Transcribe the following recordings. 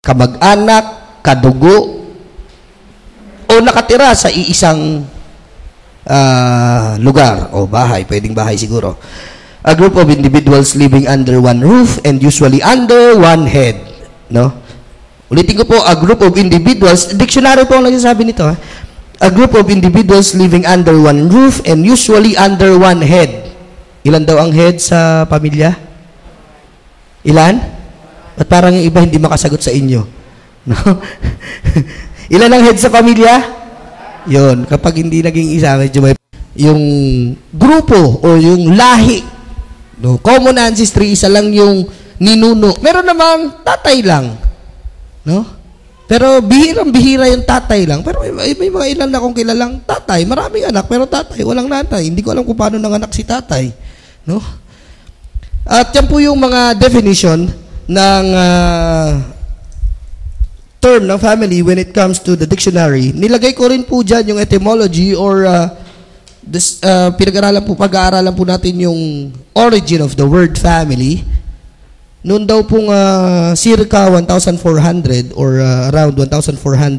kamag-anak, kadugo, o nakatira sa iisang lugar o bahay, pwedeng bahay siguro. A group of individuals living under one roof and usually under one head. No? Ulitin ko po, a group of individuals, dictionary po ang nagsasabi nito. Ha? A group of individuals living under one roof and usually under one head. Ilan daw ang head sa pamilya? Ilan? At parang yung iba hindi makasagot sa inyo. No? Ilan ang head sa pamilya? Yun, kapag hindi naging isa, medyo may yung grupo o yung lahi. No? Common ancestry, isa lang yung ninuno. Meron namang tatay lang. No? Pero bihirang-bihira yung tatay lang. Pero may mga ilan na akong kilalang tatay. Maraming anak, pero tatay, walang nanay. Hindi ko alam kung paano nanganak si tatay. No? At yan po yung mga definition ng term ng family when it comes to the dictionary. Nilagay ko rin po dyan yung etymology or pag-aaralan po natin yung origin of the word family. Noon daw pong circa 1,400 or around 1,400.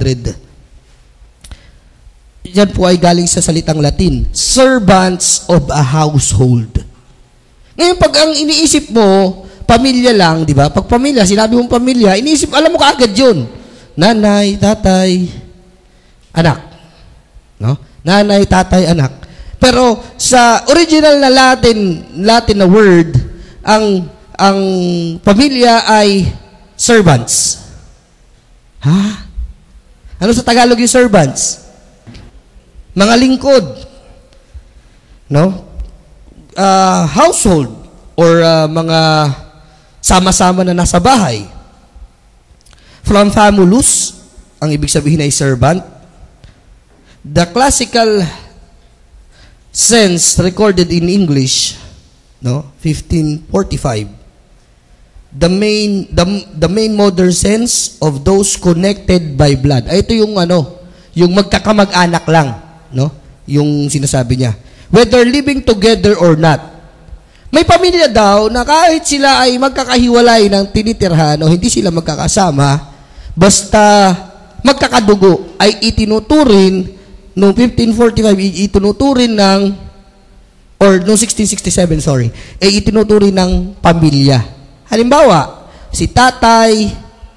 Yan po ay galing sa salitang Latin, servants of a household. Ngayon, pag ang iniisip mo, pamilya lang, di ba? Pag pamilya, sinabi mong pamilya, iniisip, alam mo kaagad yun. Nanay, tatay, anak. No? Nanay, tatay, anak. Pero sa original na Latin na word, ang pamilya ay servants. Ha? Ano sa Tagalog yung servants? Mga lingkod. No? Household or mga sama-sama na nasa bahay. From famulus, ang ibig sabihin ay servant. The classical sense recorded in English, no, 1545. The main modern sense of those connected by blood. Ito yung yung magkakamag-anak lang, no? Yung sinasabi niya. Whether living together or not. May pamilya daw na kahit sila ay magkakahiwalay ng tinitirhan o hindi sila magkakasama, basta magkakadugo ay itinuturin noong 1545 itinuturin ng or noong 1667 ay itinuturin ng pamilya. Halimbawa, si tatay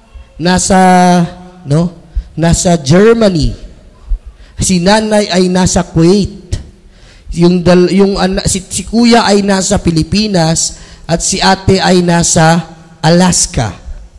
nasa Germany. Si nanay ay nasa Kuwait. Si kuya ay nasa Pilipinas at si ate ay nasa Alaska.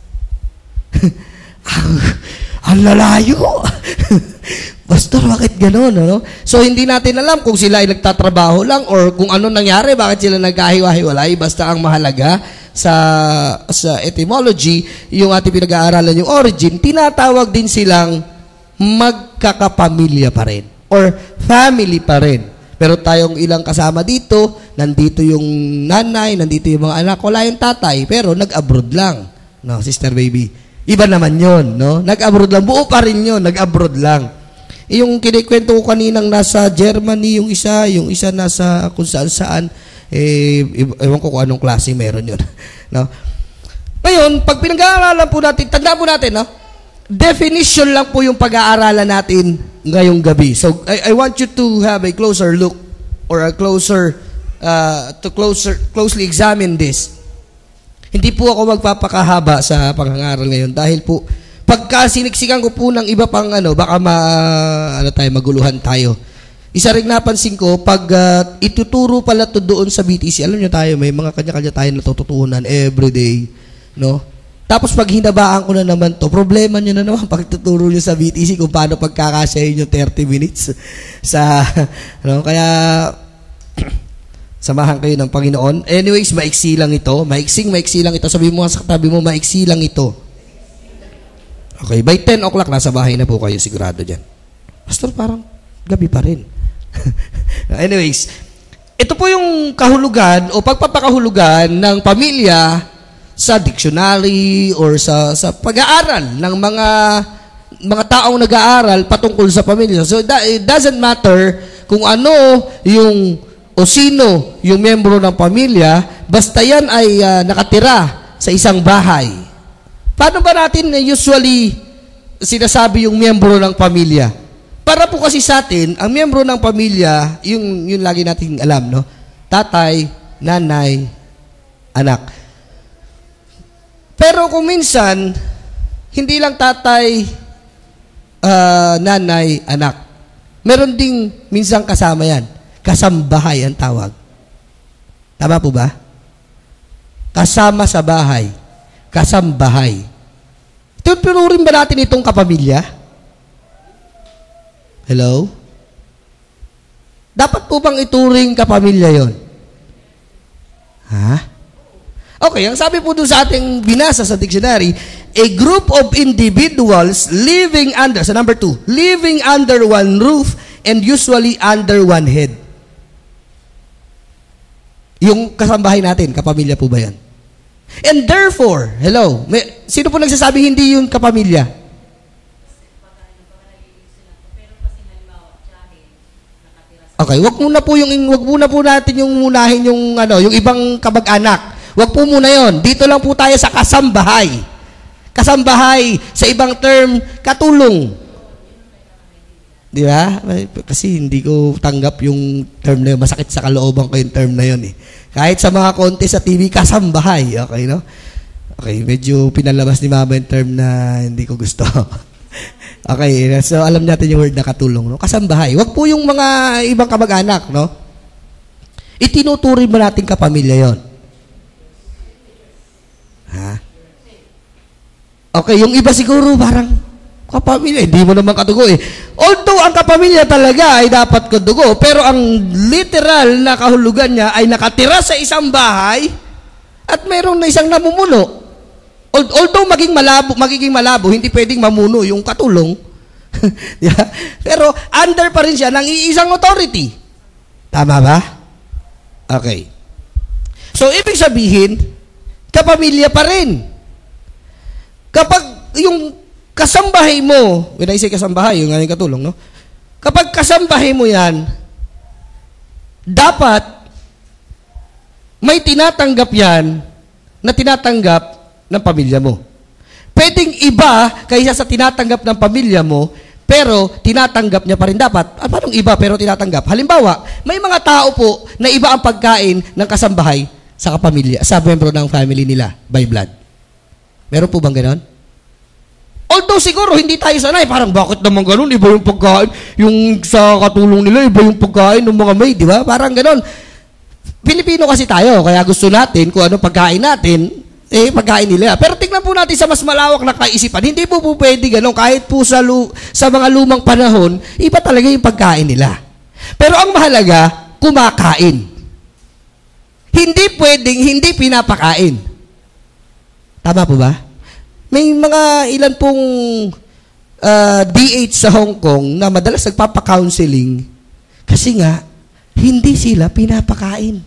Ang lalayo. Pastor, bakit gano'n? No? So, hindi natin alam kung sila ay nagtatrabaho lang or kung ano nangyari, bakit sila nagkahiwa-hiwalay. Basta ang mahalaga sa etymology, yung ating pinag-aaralan, yung origin, tinatawag din silang magkakapamilya pa rin or family pa rin. Pero tayong ilang kasama dito, nandito yung nanay, nandito yung mga anak, wala yung tatay, pero nag-abroad lang. No, Sister Baby. Iba naman yun, no? Nag-abroad lang. Buo pa rin yun, nag-abroad lang. Yung kinikwento ko kaninang nasa Germany, yung isa nasa kung saan-saan, ewan ko kung anong klase meron yun. No? Ngayon, pag pinag-aaralan po natin, tandaan po natin, no? Definition lang po yung pag-aaralan natin ngayong gabi. So, I want you to have a closer look or a closely examine this. Hindi po ako magpapakahaba sa pag-aaral ngayon dahil po pagka siniksikan ko po ng iba pang baka maguluhan tayo. Isa rin napansin ko, pag ituturo pala to doon sa BTC, alam nyo tayo, may mga kanya-kanya tayo natututunan everyday, no? Tapos pag hinabaan ko na naman to, problema nyo na naman pag tuturo nyo sa BTC kung paano pagkakasyahin nyo 30 minutes sa, kaya samahan kayo ng Panginoon. Anyways, maiksi lang ito. Maiksi lang ito. Sabi mo sa katabi mo, maiksi lang ito. Okay, by 10 o'clock, nasa bahay na po kayo, sigurado dyan. Pastor, parang gabi pa rin. Anyways, ito po yung kahulugan o pagpapakahulugan ng pamilya sa dictionary or sa pag-aaral ng mga taong nag-aaral patungkol sa pamilya. So, it doesn't matter kung ano o sino yung membro ng pamilya, basta yan ay nakatira sa isang bahay. Paano ba natin usually sinasabi yung miyembro ng pamilya? Para po kasi sa atin, ang miyembro ng pamilya, yung lagi nating alam, no? Tatay, nanay, anak. Pero kung minsan, hindi lang tatay, nanay, anak. Meron ding minsan kasama yan. Kasambahay ang tawag. Tama po ba? Kasama sa bahay. Kasambahay. Tutururin ba natin itong kapamilya? Hello? Dapat po bang ituring kapamilya yon? Ha? Okay, ang sabi po doon sa ating binasa sa dictionary, a group of individuals living under, sa number 2, living under one roof and usually under one head. Yung kasambahay natin, kapamilya po ba yan? And therefore, hello, sino po nagsasabi hindi yun kapamilya? Okay, wag muna po natin yung munahin yung yung ibang kamag-anak. Wag po muna 'yon. Dito lang po tayo sa kasambahay. Kasambahay, sa ibang term, katulong. Di ba? Kasi hindi ko tanggap yung term na yun. Masakit sa kalooban ko yung term na yun eh. Kahit sa mga konti sa TV, kasambahay. Okay, no? Okay, medyo pinalabas ni Mama yung term na hindi ko gusto. Okay, so alam natin yung word na katulong, no? Kasambahay. Wag po yung mga ibang kamag-anak, no? Itinuturing mo natin kapamilya yon. Ha? Okay, yung iba siguro parang kapamilya, hindi mo naman kadugo eh. Although ang kapamilya talaga ay dapat kadugo, pero ang literal na kahulugan niya ay nakatira sa isang bahay at mayroon na isang namumuno. Although magiging malabo, hindi pwedeng mamuno yung katulong. Yeah? Pero under pa rin siya ng iisang authority. Tama ba? Okay. So, ibig sabihin, kapamilya pa rin. Kapag yung kasambahay mo, when I say kasambahay, yung katulong, no? Kapag kasambahay mo yan, dapat may tinatanggap yan na tinatanggap ng pamilya mo. Pwedeng iba kaysa sa tinatanggap ng pamilya mo, pero tinatanggap niya pa rin dapat. Paano iba pero tinatanggap? Halimbawa, may mga tao po na iba ang pagkain ng kasambahay sa kapamilya, sa membro ng family nila by blood. Meron po bang ganon? Although siguro hindi tayo sanay, parang bakit naman ganon? Iba yung pagkain, yung sa katulong nila, iba yung pagkain ng mga maid, di ba? Parang ganon. Pilipino kasi tayo, kaya gusto natin kung ano pagkain natin, pagkain nila. Pero tingnan po natin sa mas malawak na kaisipan, hindi po pwede ganon. Kahit po sa mga lumang panahon, iba talaga yung pagkain nila. Pero ang mahalaga, kumakain. Hindi pwedeng hindi pinapakain. Tama po ba? May mga ilan pong DH sa Hong Kong na madalas nagpapa-counseling kasi nga, hindi sila pinapakain.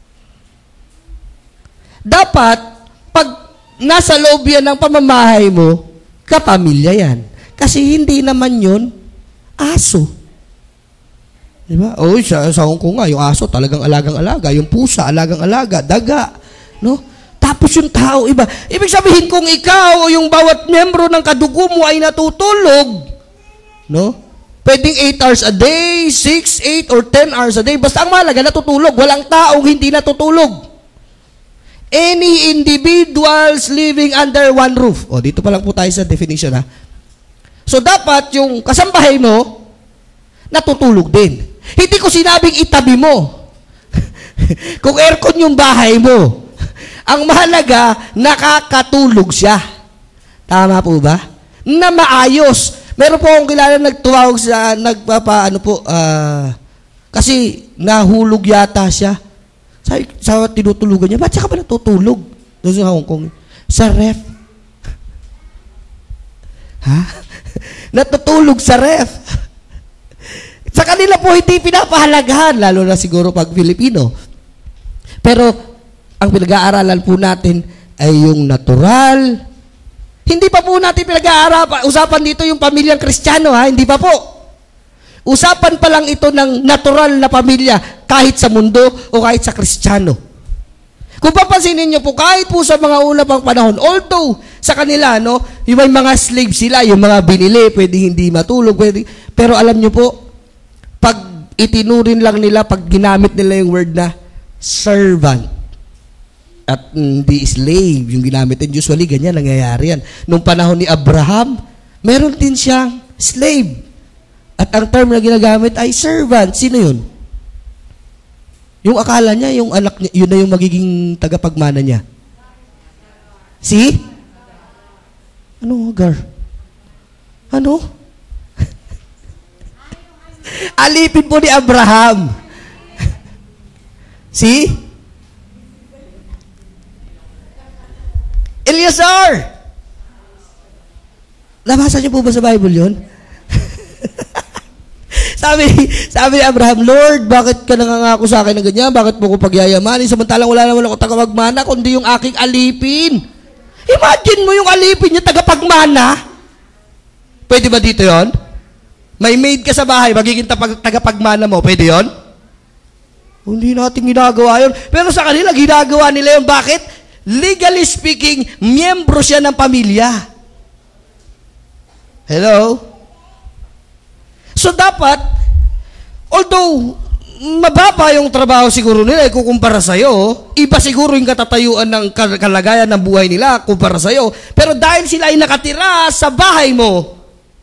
Dapat, pag nasa loob yan ng pamamahay mo, kapamilya yan. Kasi hindi naman yun aso. Diba? O, sa Hong Kong nga, yung aso talagang alagang-alaga, yung pusa, alagang-alaga, daga, no? Tapos yung tao, iba. Ibig sabihin, kung ikaw o yung bawat miyembro ng kadugo mo ay natutulog, no? Pwedeng 8 hours a day, 6, 8, or 10 hours a day. Basta ang mahalaga, natutulog. Walang taong hindi natutulog. Any individuals living under one roof. O, dito pa lang po tayo sa definition, ha? So, dapat yung kasambahay mo, natutulog din. Hindi ko sinabing itabi mo. Kung aircon yung bahay mo, ang mahalaga, nakakatulog siya. Tama po ba? Na maayos. Meron po akong kilala nagtuwag sa, kasi nahulog yata siya. Sa tinutulugan niya, ba't siya ka ba natutulog? Doon sa Hong Kong. Sa ref. Ha? Natutulog sa ref. Sa kanila po hindi pinapahalagahan, lalo na siguro pag Filipino. Pero, ang pinag-aaralan po natin ay yung natural. Hindi pa po natin pinag-aaralan, usapan dito yung pamilyang Kristiyano, ha? Hindi pa po. Usapan pa lang ito ng natural na pamilya, kahit sa mundo o kahit sa Kristiyano. Kung papansinin niyo po, kahit po sa mga una pang panahon, although sa kanila, no, yung may mga slave sila, yung mga binili, pwede hindi matulog, pwede, pero alam niyo po, pag itinurin lang nila, pag ginamit nila yung word na servant, at hindi slave, yung ginamit din, usually ganyan, nangyayari yan. Nung panahon ni Abraham, meron din siyang slave. At ang term na ginagamit ay servant. Sino yun? Yung akala niya, yung anak niya, yun na yung magiging tagapagmana niya. Si? Ano, Agar? Ano? Alipin po ni Abraham. Si? Eleazar! Nabasa niyo po ba sa Bible yun? sabi ni Abraham, Lord, bakit ka nangangako sa akin ng ganyan? Bakit mo ko pagyayamanin? Samantalang wala naman ako tagapagmana, kundi yung aking alipin. Imagine mo yung alipin niya tagapagmana. Pwede ba dito yon? May maid ka sa bahay, magiging tagapagmana mo. Pwede yon? Hindi natin ginagawa yun. Pero sa kanila, ginagawa nila yun. Bakit? Legally speaking, miyembro siya ng pamilya. Hello? So dapat, although mababa yung trabaho siguro nila kukumpara sa'yo, iba siguro yung katatayuan ng kalagayan ng buhay nila kumpara sa'yo, pero dahil sila ay nakatira sa bahay mo,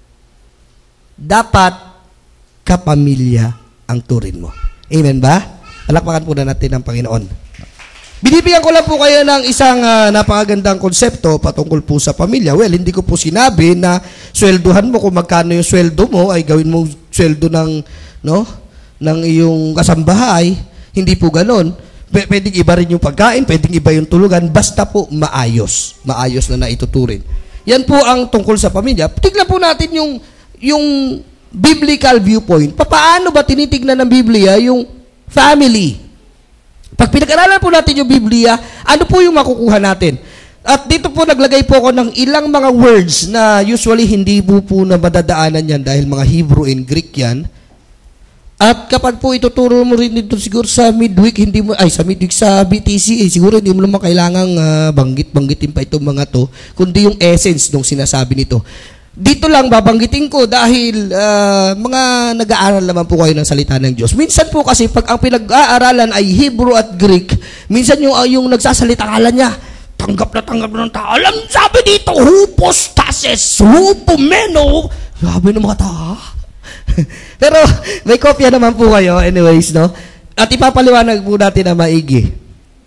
dapat kapamilya ang turin mo. Amen ba? Palakpakan po na natin ang Panginoon. Binibigyan ko lang po kayo ng isang napakagandang konsepto patungkol po sa pamilya. Well, hindi ko po sinabi na swelduhan mo kung magkano yung sweldo mo ay gawin mong sweldo ng iyong kasambahay. Hindi po ganon. Pwedeng iba rin yung pagkain, pwedeng iba yung tulugan, basta po maayos. Maayos na naituturin. Yan po ang tungkol sa pamilya. Tignan po natin yung biblical viewpoint. Paano ba tinitignan ng Biblia yung family? Pag pinag-aralan po natin yung Biblia, ano po yung makukuha natin? At dito po naglagay po ako ng ilang mga words na usually hindi po na madadaanan yan dahil mga Hebrew and Greek yan. At kapag po ituturo mo rin dito siguro sa midweek, sa BTC, siguro hindi mo naman kailangang banggitin pa itong mga to, kundi yung essence ng sinasabi nito. Dito lang babanggitin ko dahil mga nag-aaral naman po kayo ng salita ng Diyos. Minsan po kasi pag ang pinag-aaralan ay Hebrew at Greek, minsan yung nagsasalita kala niya, tanggap na ng tao. Alam, sabi dito, hupostasis, hupomeno. Sabi ng mga tao. Pero may kopya naman po kayo anyways, no? At ipapaliwanag po natin na maigi.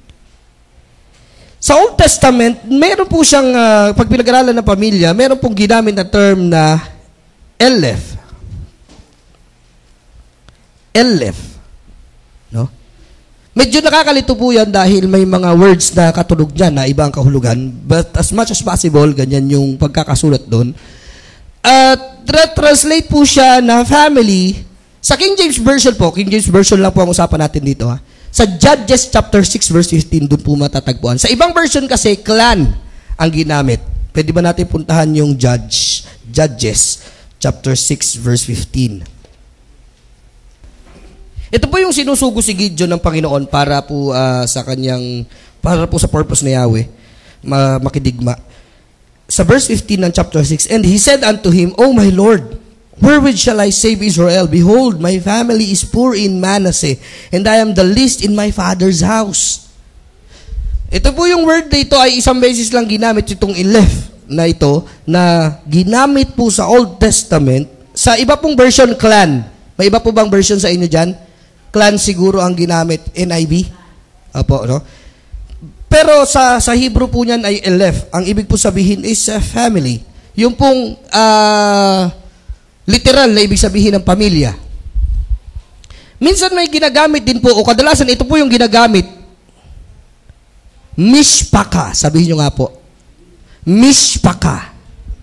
Sa Old Testament, meron po siyang, pag pinag-aralan ng pamilya, meron pong ginamit na term na elef. Elef. No? Medyo nakakalito po yan dahil may mga words na katulog dyan na iba ang kahulugan. But as much as possible, ganyan yung pagkakasulat doon. At translate po siya na family. Sa King James Version po, King James Version lang po ang usapan natin dito, ha? Sa Judges chapter 6 verse 15, doon po matatagpuan. Sa ibang version kasi, clan ang ginamit. Pwede ba natin puntahan yung Judges chapter 6 verse 15? Ito po yung sinusugo si Gideon ng Panginoon para po para po sa purpose ni Yahweh, makidigma. Sa verse 15 ng chapter 6, and he said unto him, O my Lord, wherewith shall I save Israel? Behold, my family is poor in Manasseh, and I am the least in my father's house. Ito po yung word dito ay isang beses lang ginamit itong elef na ito, na ginamit po sa Old Testament. Sa iba pong version, clan. May iba po bang version sa inyo dyan? Clan siguro ang ginamit. NIV? Opo, no? Pero sa Hebrew po niyan ay elef. Ang ibig po sabihin is family. Yung pong literal na ibig sabihin ng pamilya. Minsan may ginagamit din po, o kadalasan ito po yung ginagamit. Mishpaka. Sabihin nyo nga po. Mishpaka.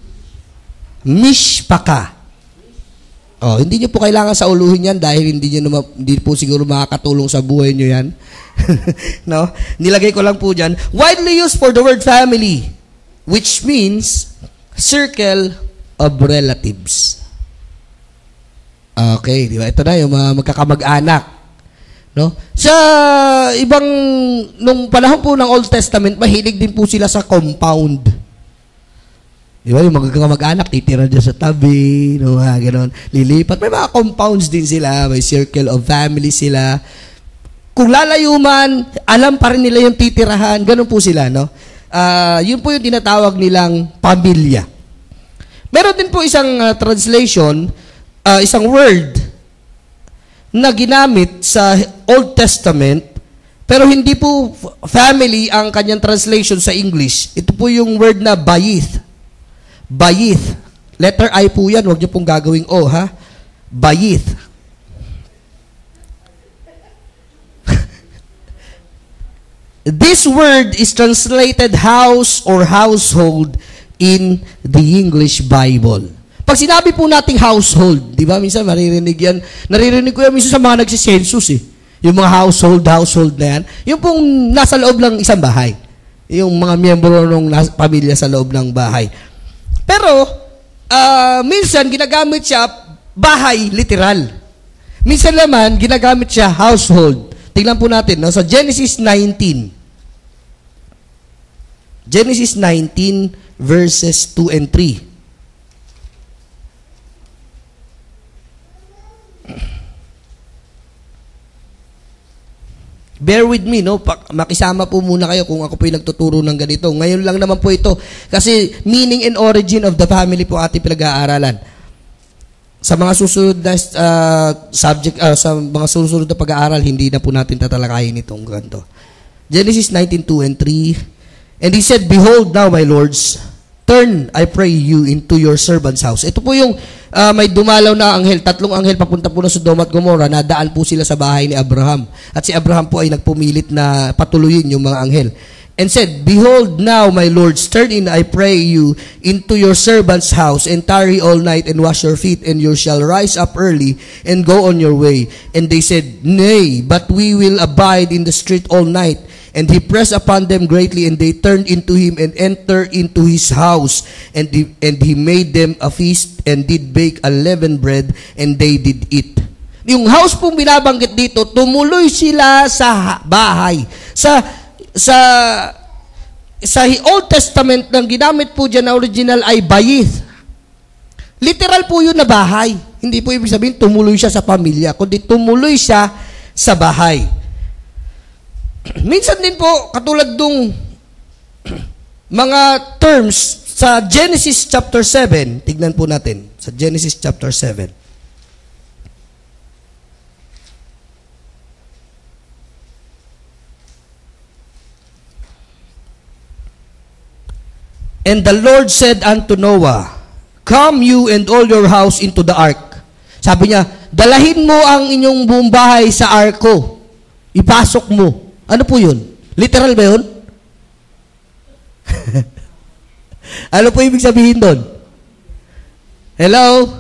Mishpaka. Oh, hindi nyo po kailangan sa uluhin yan dahil hindi po siguro makakatulong sa buhay nyo yan. No? Nilagay ko lang po dyan. Widely used for the word family, which means circle of relatives. Okay, di ba? Ito na yung mga magkakamag-anak. No? Sa ibang, nung panahon po ng Old Testament, mahilig din po sila sa compound. Di ba? Yung mag-anak, titira dyan sa tabi, no, gano'n, lilipat. May mga compounds din sila, may circle of family sila. Kung lalayo man, alam pa rin nila yung titirahan, gano'n po sila, no? Yun po yung tinatawag nilang pamilya. Meron din po isang translation, isang word, na ginamit sa Old Testament, pero hindi po family ang kanyang translation sa English. Ito po yung word na bayith. Bayith. Letter I po yan, huwag niyo pong gagawing O, ha? Bayith. This word is translated house or household in the English Bible. Pag sinabi po nating household, di ba, minsan maririnig yan, naririnig ko yan minsan sa mga nagsisensus eh. Yung mga household na yan, yung pong nasa loob ng isang bahay. Yung mga miyembro ng pamilya sa loob ng bahay. Pero, minsan ginagamit siya bahay, literal. Minsan naman, ginagamit siya household. Tingnan po natin, no? Sa Genesis 19. Genesis 19 verses 2 and 3. Bear with me, no? Makisama po muna kayo kung ako po yung nagtuturo ng ganito. Ngayon lang naman po ito. Kasi meaning and origin of the family po ating pinag-aaralan. Sa mga susunod na subject, sa mga susunod na pag-aaral, hindi na po natin tatalakayin itong ganito. Genesis 19:2 and 3. And he said, "Behold now, my lords, turn, I pray you, into your servant's house." Ito po yung may dumalaw na anghel, 3 anghel papunta po ng Sodoma at Gomorrah, nadaan po sila sa bahay ni Abraham. At si Abraham po ay nagpumilit na patuloyin yung mga anghel. And said, "Behold now, my lords, turn in, I pray you, into your servant's house, and tarry all night, and wash your feet, and you shall rise up early, and go on your way." And they said, "Nay, but we will abide in the street all night." And he pressed upon them greatly, and they turned into him and entered into his house. And he made them a feast and did bake unleavened bread, and they did eat. Yung house pong binabanggit dito, tumuloy sila sa bahay. Sa Old Testament, nang ginamit po dyan na original ay bayith. Literal po yun na bahay. Hindi po ibig sabihin tumuloy siya sa pamilya, kundi tumuloy siya sa bahay. Minsan din po, katulad dung mga terms sa Genesis chapter 7, tignan po natin, sa Genesis chapter 7. And the Lord said unto Noah, "Come you and all your house into the ark." Sabi niya, dalahin mo ang inyong buong bahay sa arko. Ipasok mo. Ano po yun? Literal ba yun? Ano po ibig sabihin doon? Hello?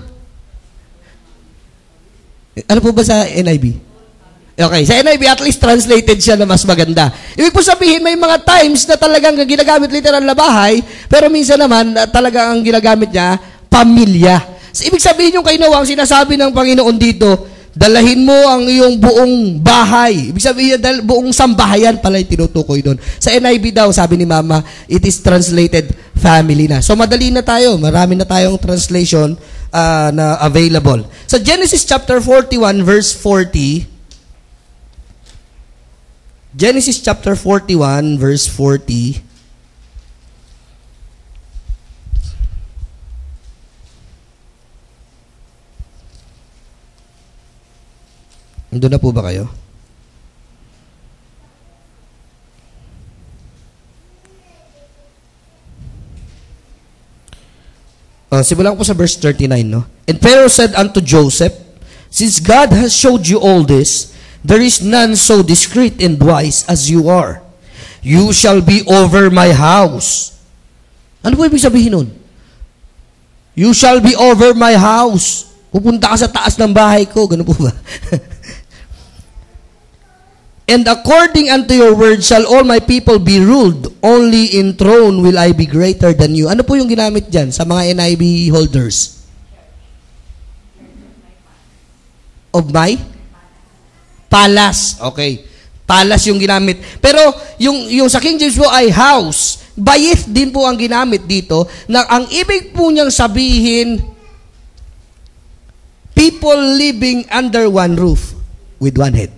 Ano po ba sa NIV? Okay, sa NIV at least translated siya na mas maganda. Ibig po sabihin, may mga times na talagang ginagamit literal na bahay, pero minsan naman talagang ang ginagamit niya, pamilya. So, ibig sabihin yung kay Noah, ang sinasabi ng Panginoon dito, dalahin mo ang iyong buong bahay. Ibig sabihin, buong sambahayan pala yung tinutukoy doon. Sa NIV daw, sabi ni Mama, it is translated family na. So, madali na tayo. Marami na tayong translation na available. Sa Genesis chapter 41, verse 40, Genesis chapter 41, verse 40, Nandun na po ba kayo? Simulan ko po sa verse 39, no? And Pharaoh said unto Joseph, "Since God has showed you all this, there is none so discreet and wise as you are. You shall be over my house." Ano po ibig sabihin nun? You shall be over my house. Pupunta ka sa taas ng bahay ko. Ganun po ba? And according unto your word shall all my people be ruled. Only in throne will I be greater than you. Ano po yung ginamit dyan sa mga NIV holders? Of my? Palace. Okay. Palace yung ginamit. Pero yung sa King James po ay house. Bayith din po ang ginamit dito na ang ibig po niyang sabihin, people living under one roof with one head.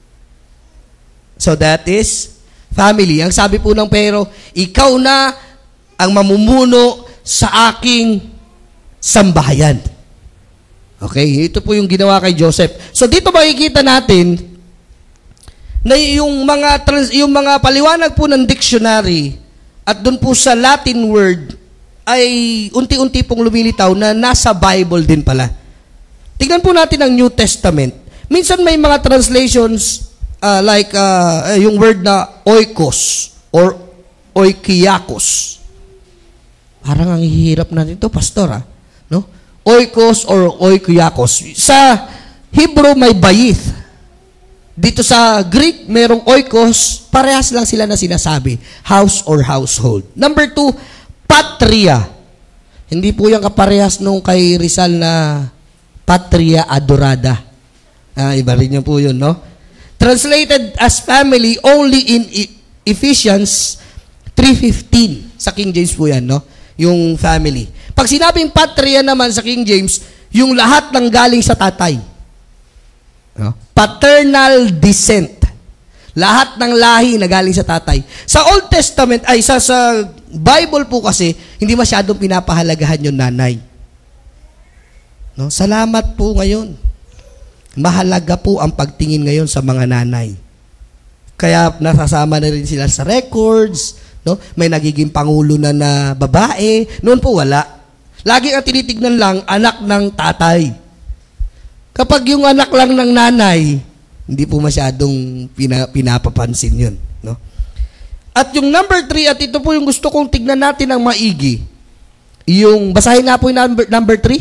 So that is family. Ang sabi po ng Pero, ikaw na ang mamumuno sa aking sambahayan. Okay, ito po yung ginawa kay Joseph. So dito makikita natin na yung mga paliwanag po ng dictionary at doon po sa Latin word ay unti-unti pong lumilitaw na nasa Bible din pala. Tingnan po natin ang New Testament. Minsan may mga translations like yung word na oikos or oikiakos. Parang ang hihirap natin ito, pastor, no? Oikos or oikiakos. Sa Hebrew may bayith. Dito sa Greek, merong oikos. Parehas lang sila na sinasabi. House or household. Number 2, patria. Hindi po yung kaparehas nung kay Rizal na patria adorada. Iba rin yun po yun, no? Translated as family only in Ephesians 3:15. Sa King James po yan, no? Yung family. Pag sinabing patria naman sa King James, yung lahat ng galing sa tatay. No? Paternal descent. Lahat ng lahi na galing sa tatay. Sa Old Testament, ay sa Bible po kasi, hindi masyadong pinapahalagahan yung nanay. No? Salamat po ngayon. Mahalaga po ang pagtingin ngayon sa mga nanay. Kaya nasasama na rin sila sa records, no? May nagiging pangulo na babae. Noon po wala. Lagi ang tinitignan lang, anak ng tatay. Kapag yung anak lang ng nanay, hindi po masyadong pinapapansin yun. No? At yung number 3, at ito po yung gusto kong tignan natin ng maigi. Yung, basahin nga po yung number 3.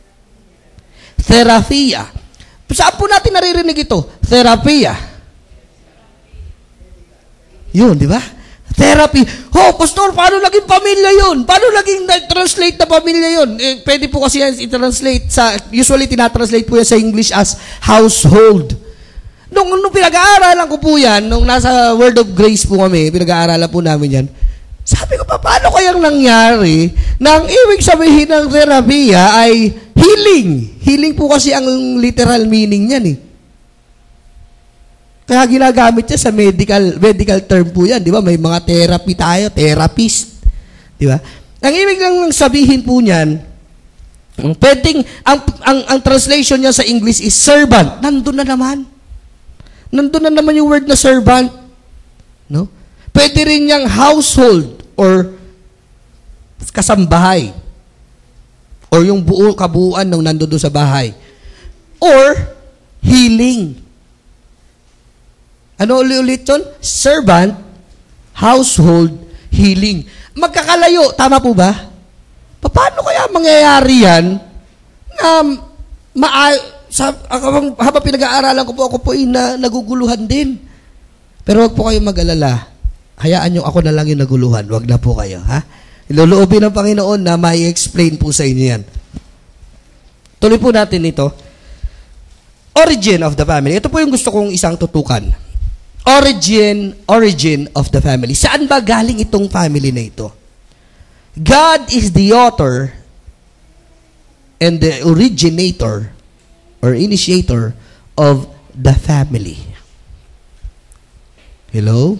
Therapia. Saan po natin naririnig ito? Therapia. Yun, di ba? Therapy. Oh, pastor, paano naging pamilya yun? Paano naging translate na pamilya yun? Pwede po kasi yan i-translate usually tinatranslate po yan sa English as household. Nung pinag-aaralan ko po yan, nung nasa Word of Grace po kami, pinag-aaralan po namin yan, sabi ko, paano kayang nangyari na ang ibig sabihin ng therapya ay healing? Healing po kasi ang literal meaning niyan eh. Kaya ginagamit niya sa medical term po yan, di ba? May mga therapy tayo, therapist. Di ba? Ang ibig lang sabihin po niyan, ang translation niya sa English is servant. Nandun na naman. Nandun na naman yung word na servant. No? Pwede rin niyang household or kasambahay. Or yung kabuuan ng nandun sa bahay. Or healing. Ano ulit yun? Servant, household, healing. Magkakalayo, tama po ba? Paano kaya mangyayari yan na habang pinag-aaralan ko po, ako po naguguluhan din. Pero wag po kayong mag-alala. Hayaan nyo ako na lang yung naguluhan. Wag na po kayo, ha? Iluluobin ng Panginoon na may explain po sa inyo yan. Tuloy po natin ito. Origin of the family. Ito po yung gusto kong isang tutukan. Origin of the family. Saan ba galing itong family na ito? God is the author and the originator or initiator of the family. Hello?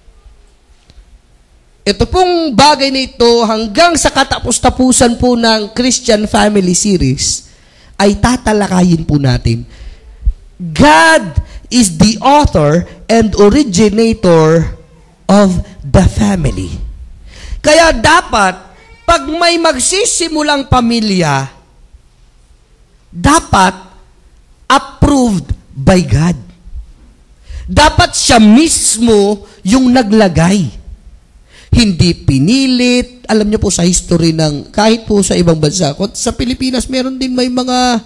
Ito pong bagay na ito hanggang sa katapos-tapusan po ng Christian Family Series ay tatalakayin po natin. God is the author and originator of the family. Kaya dapat, pag may magsisimulang pamilya, dapat approved by God. Dapat siya mismo yung naglagay. Hindi pinilit. Alam niyo po sa history ng, kahit po sa ibang bansa, sa Pilipinas, meron din may mga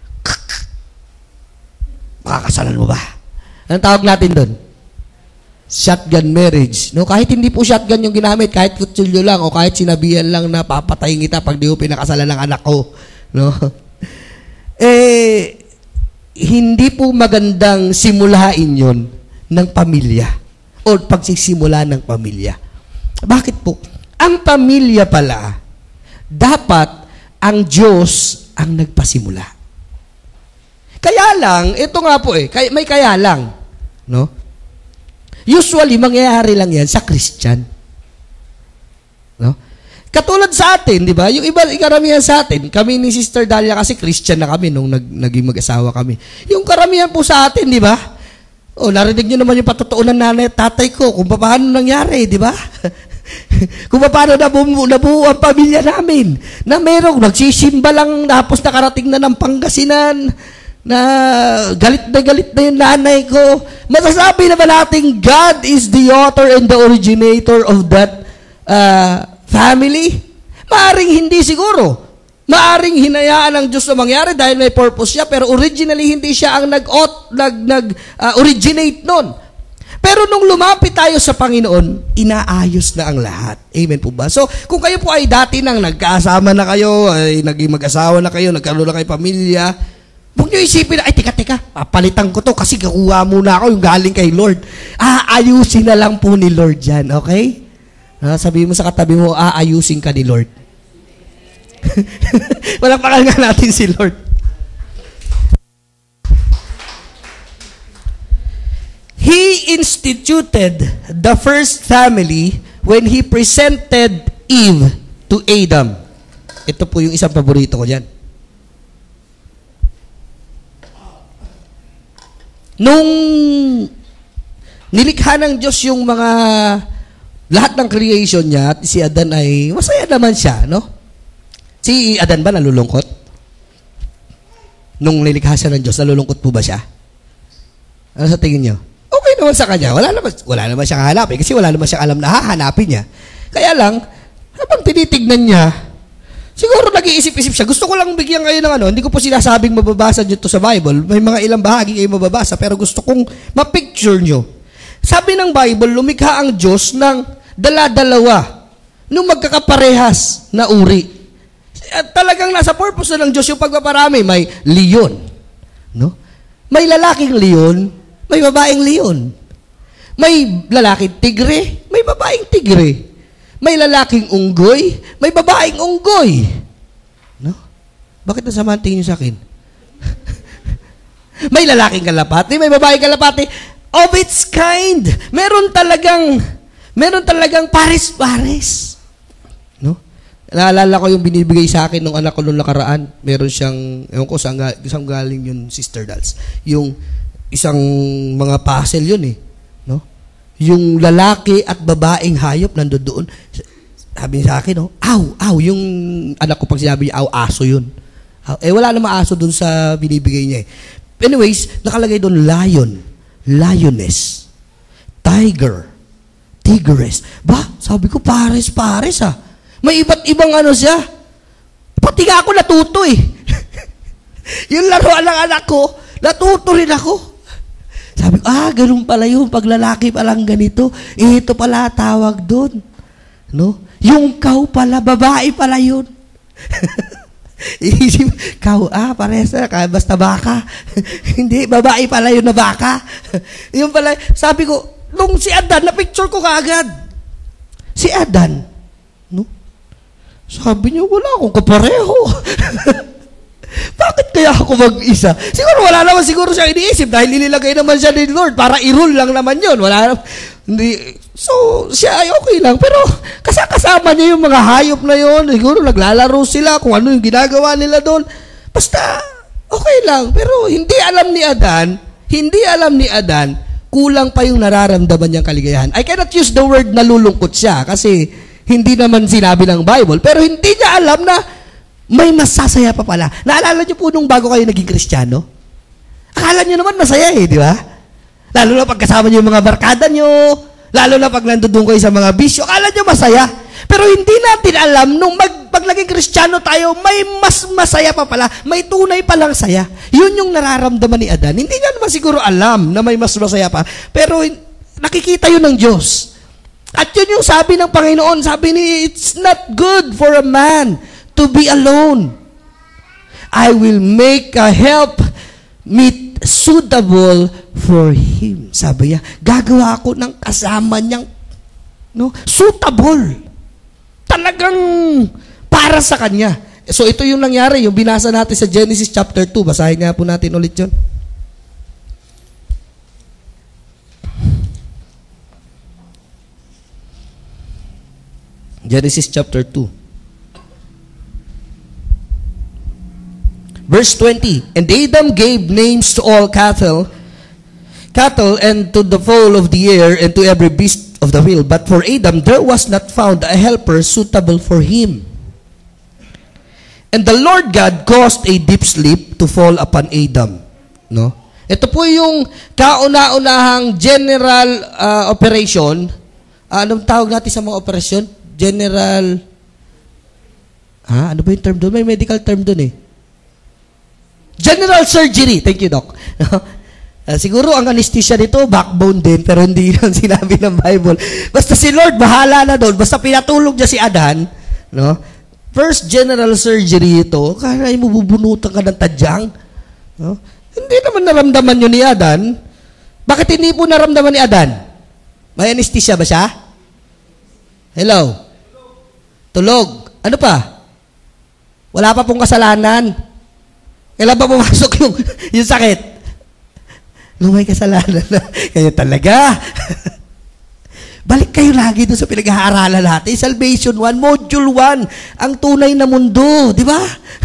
makakasalan mo ba? Anong tawag natin doon? Shotgun marriage. No? Kahit hindi po shotgun yung ginamit, kahit kutsilyo lang o kahit sinabihan lang na papatayin kita pag di ko pinakasalan ng anak ko. No? hindi po magandang simulain yon ng pamilya o pagsisimula ng pamilya. Bakit po? Ang pamilya pala, dapat ang Diyos ang nagpasimula. Kaya lang, ito nga po may kaya lang, no? Usually, mangyayari lang yan sa Christian. No? Katulad sa atin, di ba? Yung karamihan sa atin, kami ni Sister Dalia kasi Christian na kami nung naging mag-asawa kami. Yung karamihan po sa atin, di ba? Narinig nyo naman yung patutuunan nanay at tatay ko kung paano nangyari, di ba? Kung paano nabuo ang pamilya namin. Na merong nagsisimba lang tapos nakarating na ng Pangasinan na galit na yung nanay ko. Masasabi naman natin God is the author and the originator of that family? Maaring hindi siguro. Maaring hinayaan ng Diyos na mangyari dahil may purpose siya, pero originally hindi siya ang nag-originate nun. Pero nung lumapit tayo sa Panginoon, inaayos na ang lahat. Amen po ba? So, kung kayo po ay dati nang nagkasama na kayo, ay naging mag-asawa na kayo, nagkaroon na kayo pamilya, huwag nyo isipin na, ay, teka, papalitan ko to kasi kakuha muna ako yung galing kay Lord. Aayusin na lang po ni Lord yan, okay? Sabihin mo sa katabi mo, aayusin ka ni Lord. Walang pakinggan natin si Lord. He instituted the first family when He presented Eve to Adam. Ito po yung isang paborito ko dyan. Nung nilikha ng Diyos yung mga lahat ng creation niya at si Adan ay masaya naman siya, no? Si Adan ba nalulungkot? Nung nilikha siya ng Diyos, nalulungkot po ba siya? Ano sa tingin niyo? Okay naman sa kanya. Wala naman siyang hahanapin kasi wala naman siyang alam na hahanapin niya. Kaya lang, habang tinitignan niya, siguro nag-iisip-isip siya. Gusto ko lang bigyan kayo ng hindi ko po sinasabing mababasa dito sa Bible. May mga ilang bahagi kayo mababasa, pero gusto kong ma-picture nyo. Sabi ng Bible, lumikha ang Diyos ng dala-dalawa nung magkakaparehas na uri. At talagang nasa purpose na ng Diyos yung pagpaparami. May leon, no? May lalaking leon, may babaeng leon. May lalaking tigre, may babaeng tigre. May lalaking unggoy, may babaeng unggoy. No? Bakit nasamaan tingin niyo sa akin? May lalaking kalapati, may babaeng kalapati. Of its kind. Meron talagang pares-pares. No? Naalala ko yung binibigay sa akin ng anak ko noong nakaraan. Meron siyang, ewan ko saan galing yun, Sister Dals. Yung isang mga puzzle yun no? Yung lalaki at babaeng hayop nandoon. Sabi niya sa akin, aw, yung anak ko pag sinabi niya, aso yun. Wala namang aso dun sa binibigay niya Anyways, nakalagay doon lion, lioness, tiger, tigress. Sabi ko, pares May iba't ibang siya. Pati nga ako natuto Yung laruan ng anak ko, natuto rin ako. Sabi ko, ganun pala yun. Pag lalaki palang ganito, ito pala tawag doon. No? Yung cow pala, babae pala yun. Cow, pares na, basta baka. Hindi, babae pala yun na baka. Yung pala, sabi ko, nung si Adan, na-picture ko kaagad. Si Adan, no? Sabi niya, wala akong kapareho. Bakit kaya ako mag-isa? Siguro wala naman siguro siya iniisip dahil nililagay naman siya ni Lord para i-rule lang naman yun. So, siya ay okay lang. Pero kasama niya yung mga hayop na yun. Siguro naglalaro sila kung ano yung ginagawa nila doon. Basta, okay lang. Pero hindi alam ni Adan, kulang pa yung nararamdaman niyang kaligayahan. I cannot use the word nalulungkot siya kasi hindi naman sinabi ng Bible. Pero hindi niya alam na may masasaya pa pala. Naalala niyo po nung bago kayo naging Kristiyano? Akala niyo naman masaya di ba? Lalo na pag kasama niyo yung mga barkada niyo, lalo na pag nandoon kayo sa mga bisyo, akala niyo masaya. Pero hindi natin alam, nung pag naging Kristiyano tayo, may mas masaya pa pala. May tunay palang saya. Yun yung nararamdaman ni Adan. Hindi niya naman siguro alam na may mas masaya pa. Pero nakikita yun ng Diyos. At yun yung sabi ng Panginoon. Sabi ni, it's not good for a man to be alone. I will make a help meet suitable for him. Sabi niya, gagawa ako ng kasama niyang suitable. Talagang para sa kanya. So ito yung nangyari, yung binasa natin sa Genesis chapter 2. Basahin nga po natin ulit yun. Genesis chapter 2. Verse 20, and Adam gave names to all cattle, and to the fowl of the air, and to every beast of the field. But for Adam there was not found a helper suitable for him. And the Lord God caused a deep sleep to fall upon Adam. No? Ito po yung kauna-unahang general operation. Anong tawag natin sa mga operasyon? General, ano ba yung term doon? May medical term doon eh. General surgery. Thank you, Doc. Siguro ang anesthesia nito, backbone din, pero hindi yan sinabi ng Bible. Basta si Lord, bahala na doon. Basta pinatulog niya si Adan, no? First general surgery ito, kaya mo bubunutan ka ng tadyang. No? Hindi naman naramdaman yun ni Adan. Bakit hindi po naramdaman ni Adan? May anesthesia ba siya? Hello? Tulog. Ano pa? Wala pa pong kasalanan. Kailan ba pumasok yung sakit? Nung may kasalanan na. Kayo talaga. Balik kayo lagi doon sa pinag-aaralan natin. Salvation 1, Module 1. Ang tunay na mundo. Di ba?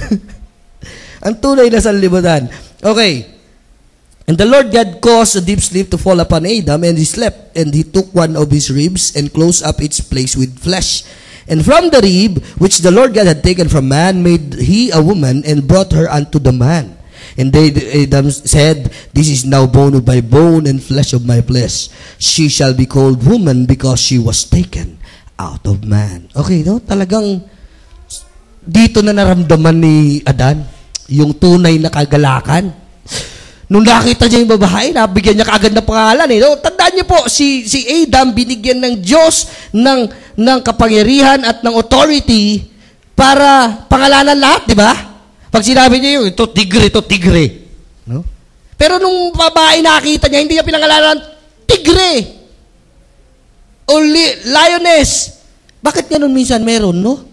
Ang tunay na sanlibutan. Okay. And the Lord God caused a deep sleep to fall upon Adam, and he slept. And he took one of his ribs and closed up its place with flesh. And from the rib, which the Lord God had taken from man, made he a woman, and brought her unto the man. And Adam said, this is now bone of my bone, and flesh of my flesh. She shall be called woman, because she was taken out of man. Okay, no? Talagang, dito na naramdaman ni Adan, yung tunay na kagalakan. Nung nakita niya yung babae, nabigyan niya kaagad na pangalan. No? Tandaan niyo po, si Adam binigyan ng Diyos ng kapangyarihan at ng authority para pangalanan lahat, di ba? Pag sinabi niya yung, ito tigre. No? Pero nung babae nakita niya, hindi niya pinangalanan, tigre. O lioness. Bakit ganun minsan meron, no?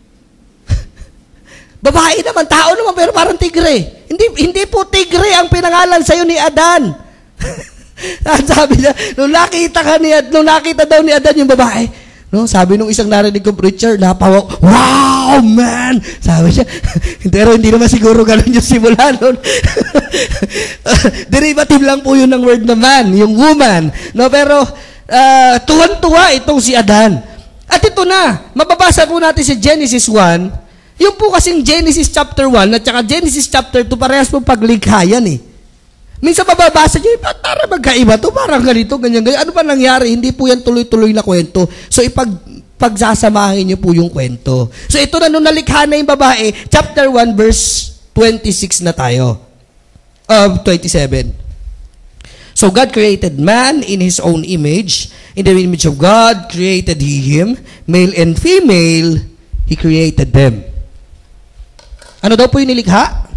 Babae naman, tao naman, pero parang tigre. Hindi po tigre ang pinangalan sa'yo ni Adan. Sabi niya, nung nakita daw ni Adan yung babae, no, sabi nung isang narinig kong preacher, napawak, wow, man! Sabi siya, pero hindi naman siguro ganun yung simula nun. Derivative lang po yun ng word na man, yung woman. No, pero, tuwan-tuwa itong si Adan. At ito na, mababasa po natin sa Genesis 1, yung po kasing Genesis chapter 1 at saka Genesis chapter 2, parehas po paglikha yan eh. Minsan mababasa nyo, para magkaiba to, parang ganito, ganyan. Ano pa nangyari? Hindi po yan tuloy-tuloy na kwento. So pagsasamahin nyo po yung kwento. So ito na, nung nalikha na yung babae, chapter 1 verse 26 na tayo. 27. So God created man in His own image. In the image of God created He him. Male and female, He created them. Ano daw po yung nilikha?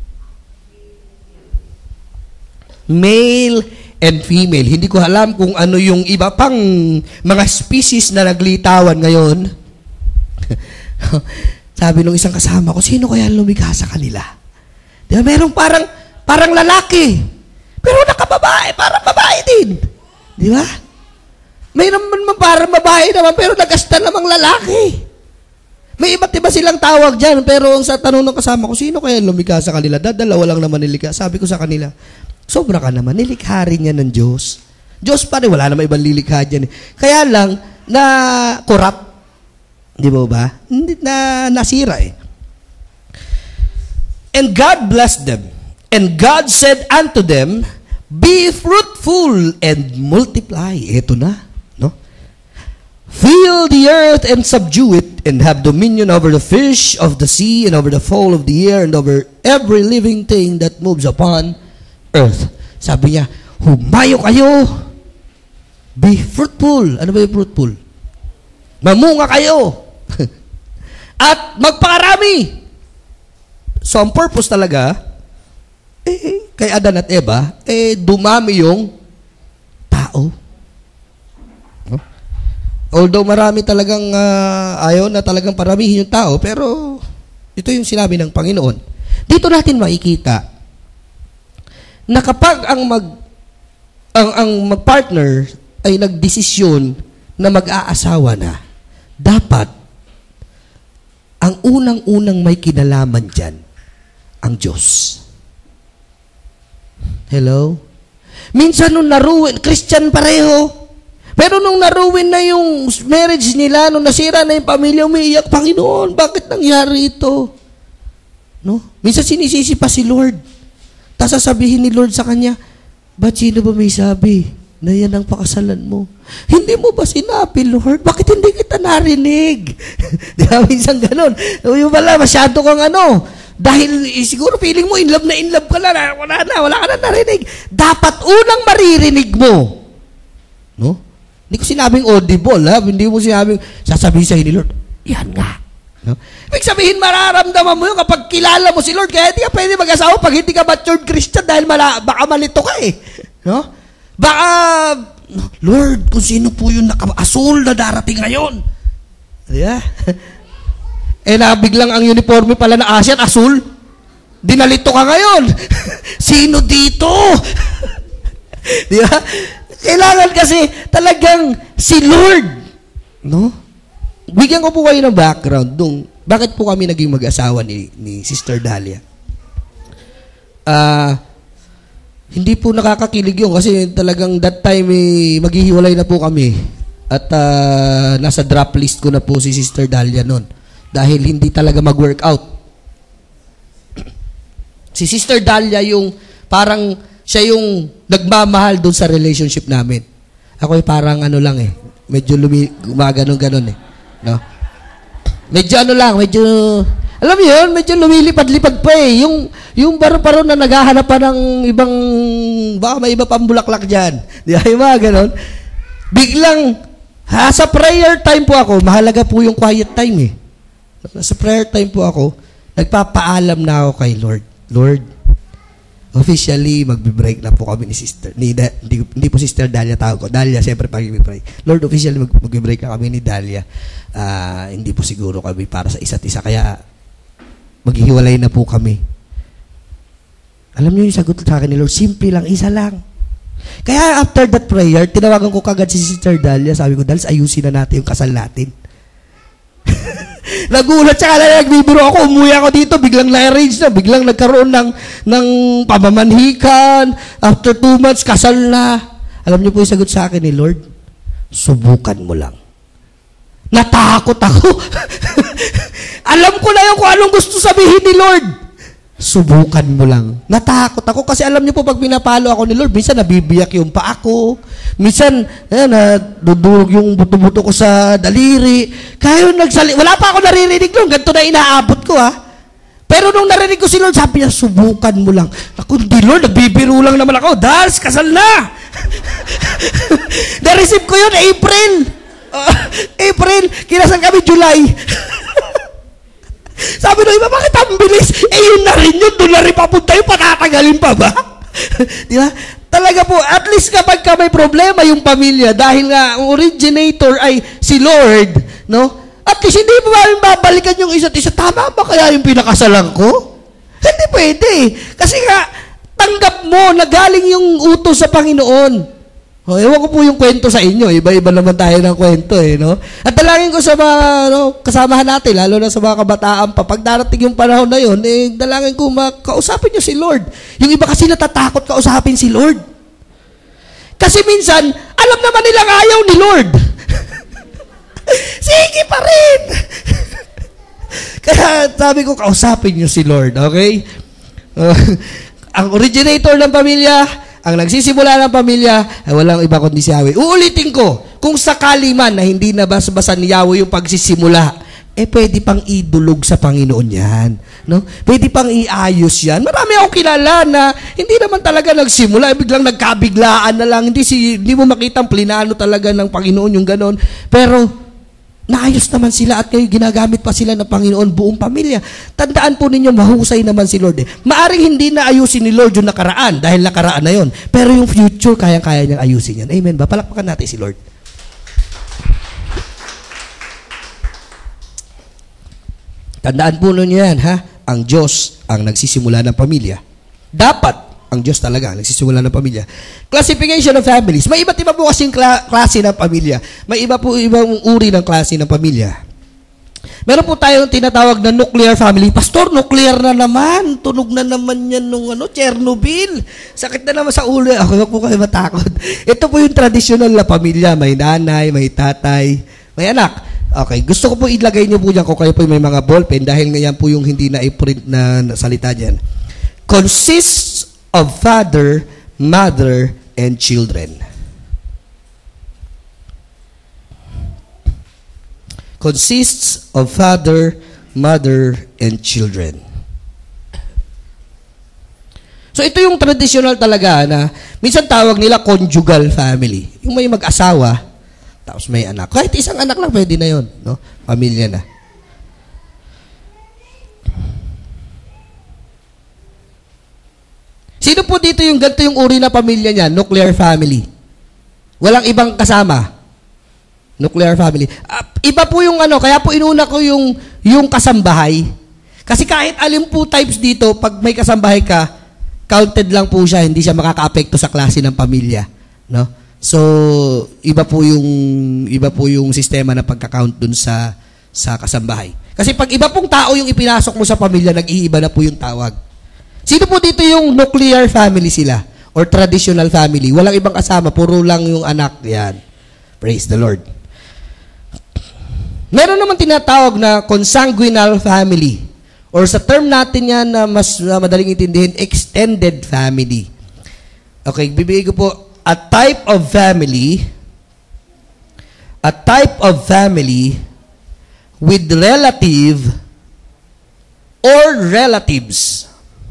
Male and female. Hindi ko alam kung ano yung iba pang mga species na naglitawan ngayon. Sabi nung isang kasama ko, sino kaya lumikha sa kanila? Di ba, merong parang lalaki. Pero nakababae, parang babae din. Di ba? Mayroon man parang babae naman, pero nagasta namang lalaki. May iba't iba silang tawag dyan, pero ang sa tanong ng kasama ko, sino kaya lumikha sa kanila? Dalawa lang naman nilikha. Sabi ko sa kanila, sobra ka naman, nilikha rin yan ng Diyos. Diyos pa rin, wala naman ibang lilikha dyan. Kaya lang, na corrupt. Di ba? Hindi na nasira eh. And God blessed them. And God said unto them, be fruitful and multiply. Ito na. Fill the earth and subdue it, and have dominion over the fish of the sea, and over the fowl of the air, and over every living thing that moves upon earth. Sabi niya, humayo kayo. Be fruitful. Ano ba yung fruitful? Mamunga kayo. At magpakarami. So, ang purpose talaga, kay Adan at Eva, dumami yung tao. No? Although marami talagang ayaw na talagang paramihin yung tao, pero ito yung sinabi ng Panginoon. Dito natin makikita na kapag ang mag-partner ay nagdesisyon na mag-aasawa na, dapat ang unang-unang may kinalaman dyan, ang Diyos. Hello? Minsan nung naruwin, Christian pareho, pero nung naruwin na yung marriage nila, nung nasira na yung pamilya, umiiyak, Panginoon, bakit nangyari ito? No? Minsan sinisisi pa si Lord. Tapos sasabihin ni Lord sa kanya, ba't sino ba may sabi na yan ang pakasalan mo? Hindi mo ba sinabi, Lord? Bakit hindi kita narinig? Di ba, minsan ganun. Yung pala, masyado kang dahil siguro feeling mo, in love ka na, wala ka na narinig. Dapat unang maririnig mo. No? Hindi ko sinabing audible, ha? Hindi mo sinabing, sasabihin sa'yo ni Lord, yan nga. No? Ibig sabihin, mararamdaman mo yun kapag kilala mo si Lord. Kaya hindi ka pwede mag-asawa pag hindi ka matured Christian dahil baka malito ka eh. No? Baka, Lord, kung sino po yung naka-asul na darating ngayon. Yeah. Biglang ang uniforme pala na Asian, asul. Dinalito ka ngayon. Sino dito? Di ba? Kailangan kasi talagang si Lord. No? Bigyan ko po kayo ng background nung bakit po kami naging mag-asawa ni Sister Dalia. Hindi po nakakakilig yun kasi talagang that time maghihiwalay na po kami. At nasa drop list ko na po si Sister Dalia noon. Dahil hindi talaga mag-workout. Si Sister Dalia yung parang siya yung nagmamahal doon sa relationship namin. Ako parang lang medyo gumaganon-ganon no? Medyo alam mo yun, medyo lumilipad-lipad pa eh. Yung baro-baro na naghahanap pa ng ibang, baka may iba pang bulaklak dyan. Di ba? Yung mga ganon. Biglang, sa prayer time po ako, mahalaga po yung quiet time eh. Sa prayer time po ako, nagpapaalam na ako kay Lord. Lord, officially, magbe-break na po kami ni Sister. Hindi po Sister Dalia tawag ko. Dalia, siyempre pag i-pray. Lord, officially, magbe-break na kami ni Dalia. Hindi po siguro kami para sa isa't isa. Kaya, maghihiwalay na po kami. Alam niyo yung sagot sa akin ni Lord, simple lang, isa lang. Kaya after that prayer, tinawagan ko kagad si Sister Dalia. Sabi ko, Dalia, ayusin na natin yung kasal natin. Nagulat siya na nagbibiro ako, umuwi ako dito, biglang na-arrange na, biglang nagkaroon ng pamamanhikan, after 2 months, kasal na. Alam niyo po yung sagot sa akin ni Lord, subukan mo lang. Natakot ako. Alam ko na yung kung anong gusto sabihin ni Lord. Subukan mo lang. Natakot ako kasi alam niyo po pag pinapalo ako ni Lord, minsan nabibiyak yung paa ko. Minsan, nadudurog yung buto-buto ko sa daliri. Kaya yung wala pa ako naririnig nun. Ganito na inaabot ko Pero nung narinig ko si Lord, sabi niya, subukan mo lang. Ako, hindi Lord, nagbibiro lang naman ako. Dals, kasal na! Na-receive ko yun, April. Kinasal kami, July. Sabi nung iba, bakit ang bilis? Yun na rin yun, doon na rin papunta yun, patatagalin pa ba? Di ba? Talaga po, at least kapag ka may problema yung pamilya, dahil nga ang originator ay si Lord, no? At least hindi mo babalikan yung isa't isa. Tama ba kaya yung pinakasalan ko? Hindi pwede. Kasi nga, tanggap mo na galing yung utos sa Panginoon. Ewan ko po yung kwento sa inyo. Iba-iba naman tayo ng kwento no? At dalangin ko sa mga kasamahan natin, lalo na sa mga kabataan pa, pag darating yung panahon na yun, dalangin ko kausapin nyo si Lord. Yung iba kasi natatakot kausapin si Lord. Kasi minsan, alam naman nilang ayaw ni Lord. Sige pa rin! Kaya sabi ko, kausapin nyo si Lord, okay? Ang originator ng pamilya, ang nagsisimula ng pamilya, ay walang iba kundi si Yahweh. Uulitin ko, kung sakali man na hindi nabasa-basa ni Yahweh yung pagsisimula, pwede pang idulog sa Panginoon yan. No? Pwede pang iayos yan. Marami akong kilala na hindi naman talaga nagsimula, biglang nagkabiglaan na lang. Hindi mo makita ang plinano talaga ng Panginoon yung ganon. Pero, naayos naman sila at kayo ginagamit pa sila ng Panginoon buong pamilya. Tandaan po ninyo, mahusay naman si Lord. Maaring hindi na ayusin ni Lord yung nakaraan dahil nakaraan na yon. Pero yung future, kayang-kaya niyang ayusin yan. Amen ba? Palakpakan natin si Lord. Tandaan po ninyo yan, ha? Ang Diyos ang nagsisimula ng pamilya. Dapat ang Diyos talaga nagsisimula ng pamilya. Classification of families. May iba't iba po kasing klase ng pamilya. May iba po ibang uri ng klase ng pamilya. Meron po tayong tinatawag na nuclear family. Pastor, nuclear na naman. Tunog na naman yan nung Chernobyl. Sakit na naman sa ulo. Ako, wag po kayo matakot. Ito po yung traditional na pamilya. May nanay, may tatay, may anak. Okay, gusto ko po ilagay niyo po dyan kung kayo po may mga ballpen dahil ngayon po yung hindi na i-print na salita dyan. Consists of father, mother, and children. Consists of father, mother, and children. So ito yung traditional talaga na minsan tawag nila conjugal family. Yung may mag-asawa, tapos may anak. Kahit isang anak lang pwede na yun, no? Pamilya na. Sino po dito yung ganito yung uri na pamilya niya? Nuclear family. Walang ibang kasama. Nuclear family. Iba po yung kaya po inuna ko yung kasambahay. Kasi kahit alin po types dito, pag may kasambahay ka, counted lang po siya, hindi siya makaka-apekto sa klase ng pamilya. No? So, iba po yung sistema na pagka-count dun sa kasambahay. Kasi pag iba pong tao yung ipinasok mo sa pamilya, nag-iiba na po yung tawag. Sino po dito yung nuclear family sila? Or traditional family? Walang ibang kasama, puro lang yung anak. Yan. Praise the Lord. Meron naman tinatawag na consanguinal family. Or sa term natin yan na mas madaling intindihin, extended family. Okay, bibigay ko po a type of family with relative or relatives.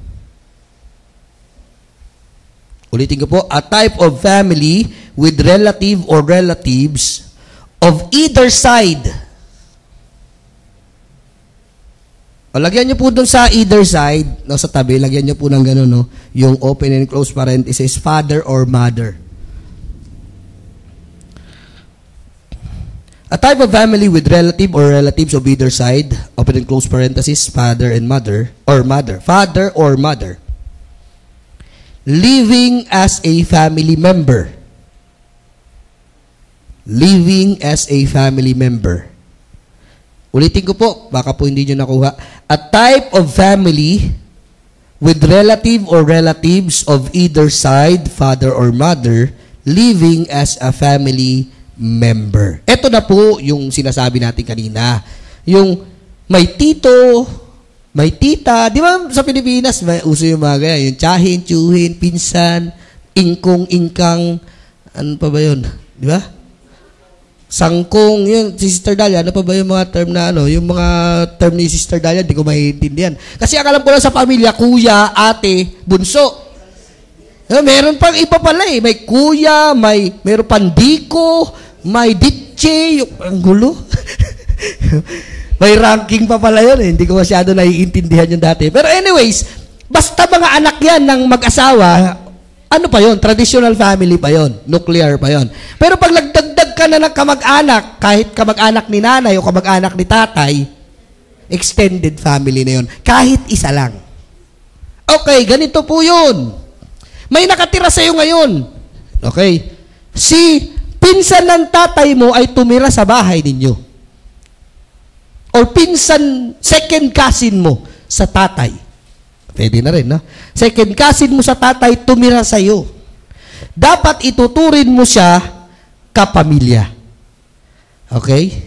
Ulitin ko po, a type of family with relative or relatives of either side. O, lagyan nyo po dun sa either side, no, sa tabi, lagyan nyo po ng gano'n, no, yung open and close parenthesis, father or mother. A type of family with relative or relatives of either side, open and close parenthesis, father and mother, or mother, father or mother. Living as a family member. Living as a family member. Ulitin ko po, baka po hindi nyo nakuha. A type of family with relative or relatives of either side, father or mother, living as a family member. Ito na po yung sinasabi natin kanina. Yung may tito, may tita. Di ba sa Pilipinas, may uso yung mga ganyan. Yung tsahin, tsuhin, pinsan, ingkong, ingkang, ano pa ba yun? Di ba? Sangkong, yun, si Sister Dalia, ano pa ba yung mga term na yung mga term ni Sister Dalia, hindi ko maintindihan. Kasi akalam ko lang sa pamilya, kuya, ate, bunso. Meron pang iba pala eh. May kuya, meron pang diko, may ditche, ang gulo. May ranking pa pala yun eh. Hindi ko masyado naiintindihan yung dati. Pero anyways, basta mga anak yan ng mag-asawa, ano pa yun? Traditional family pa yun. Nuclear pa yun. Pero pag nagdagdag ka na ng kamag-anak, kahit kamag-anak ni nanay o kamag-anak ni tatay, extended family na yun. Kahit isa lang. Okay, ganito po yun. May nakatira sa'yo ngayon. Okay. Si pinsan ng tatay mo ay tumira sa bahay ninyo. Or pinsan, second cousin mo sa tatay. Pwede na rin, no? Second cousin mo sa tatay, tumira sa'yo. Dapat ituturin mo siya kapamilya. Okay?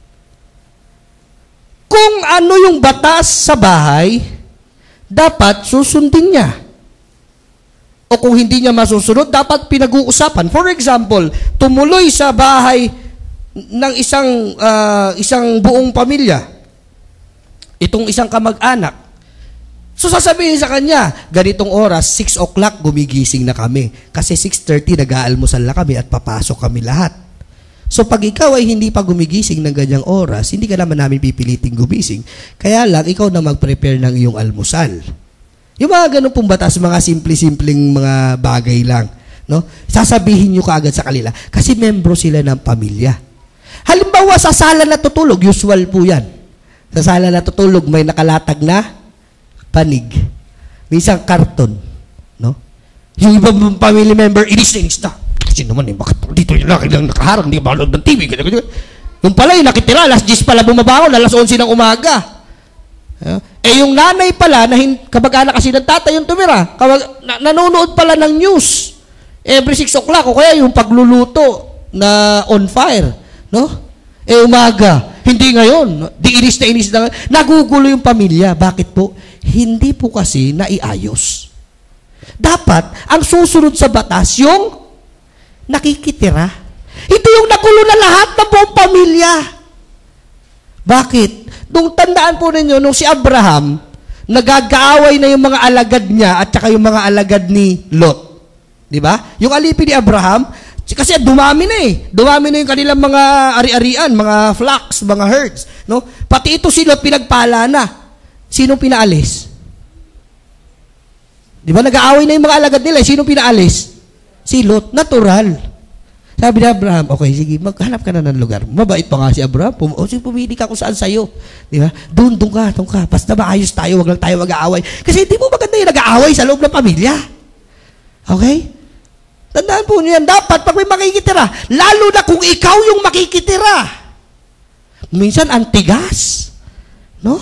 Kung ano yung batas sa bahay, dapat susundin niya. O kung hindi niya masusunod, dapat pinag-uusapan. For example, tumuloy sa bahay ng isang buong pamilya, itong isang kamag-anak. So sasabihin sa kanya, ganitong oras, 6 o'clock, gumigising na kami. Kasi 6:30, nag-aalmusal na kami at papasok kami lahat. So pag ikaw ay hindi pa gumigising ng ganyang oras, hindi ka naman namin pipiliting gumising. Kaya lang, ikaw na mag-prepare ng iyong almusal. Yung mga ganun pong batas, mga simple-simpleng mga bagay lang. No? Sasabihin nyo kaagad sa kanila kasi membro sila ng pamilya. Halimbawa, sa sala natutulog, usual po yan. Sa sala natutulog, may nakalatag na panig. May isang karton. No? Yung ibang family member, inis na. Kasi naman bakit dito yung laki lang nakaharang, hindi ka manood ng TV. Yung pala yung nakitira, alas 10 pala bumabangon, alas 11 ng umaga. Yung nanay pala, kabag-anak kasi ng tatay yung tumira, nanonood pala ng news. Every 6 o'clock, o kaya yung pagluluto na on fire. No? Umaga. Hindi ngayon. Di inis na. Nagugulo yung pamilya. Bakit po? Hindi po kasi naiayos. Dapat, ang susunod sa batas, yung nakikitira. Ito yung nagulo na lahat ng buong pamilya. Bakit? Nung tandaan po ninyo, nung si Abraham, nagagaaway na yung mga alagad niya at saka yung mga alagad ni Lot. Di ba? Yung alipin ni Abraham, kasi dumami na eh. Dumami na yung kanilang mga ari-arian, mga flocks, mga herds. No? Pati ito si Lot pinagpala na. Sinong pinaalis? Di ba? Nag-aaway na yung mga alagad nila. Sinong pinaalis? Si Lot, natural. Sabi ni Abraham, okay, sige, maghanap ka na ng lugar. Mabait pa nga si Abraham. Sige, pumili ka kung saan sa'yo. Di ba? Doon ka. Basta maayos tayo, wag lang tayo mag-aaway. Kasi hindi mo maganda yung nag-aaway sa loob ng pamilya. Okay? Tandaan po niyo yan. Dapat, pag may makikitira, lalo na kung ikaw yung makikitira. Minsan, antigas. No?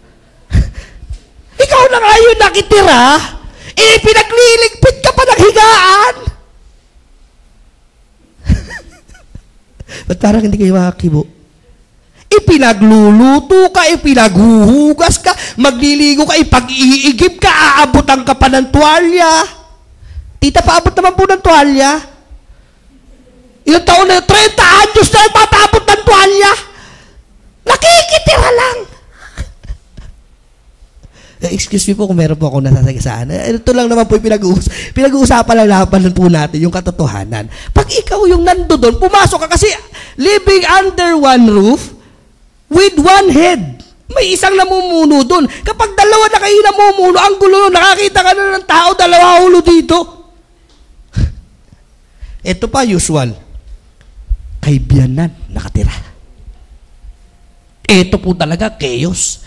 Ikaw na nga yung nakitira, pinagliligpit ka pa ng higaan. Ba't parang hindi kayo makakibo? Ipinagluluto ka, ipinaghuhugas ka, magliligo ka, ipag-iigib ka, aabutan ka pa ng tuwalya. Tita, paabot naman po ng tuwalya. Ilang taon na, 30 anyos na papaabot ng tuwalya. Nakikitira lang. Excuse me po kung meron po ako nasasagasaan. Ito lang naman po yung pinag-uusapan lang naman po natin yung katotohanan. Pag ikaw yung nandoon, pumasok ka kasi living under one roof with one head. May isang namumuno doon. Kapag dalawa na kayo namumuno, ang gulo, nakakita ka na ng tao, dalawa ulo dito. Ito pa usual. Kaibiyanan, nakatira. Ito po talaga, chaos.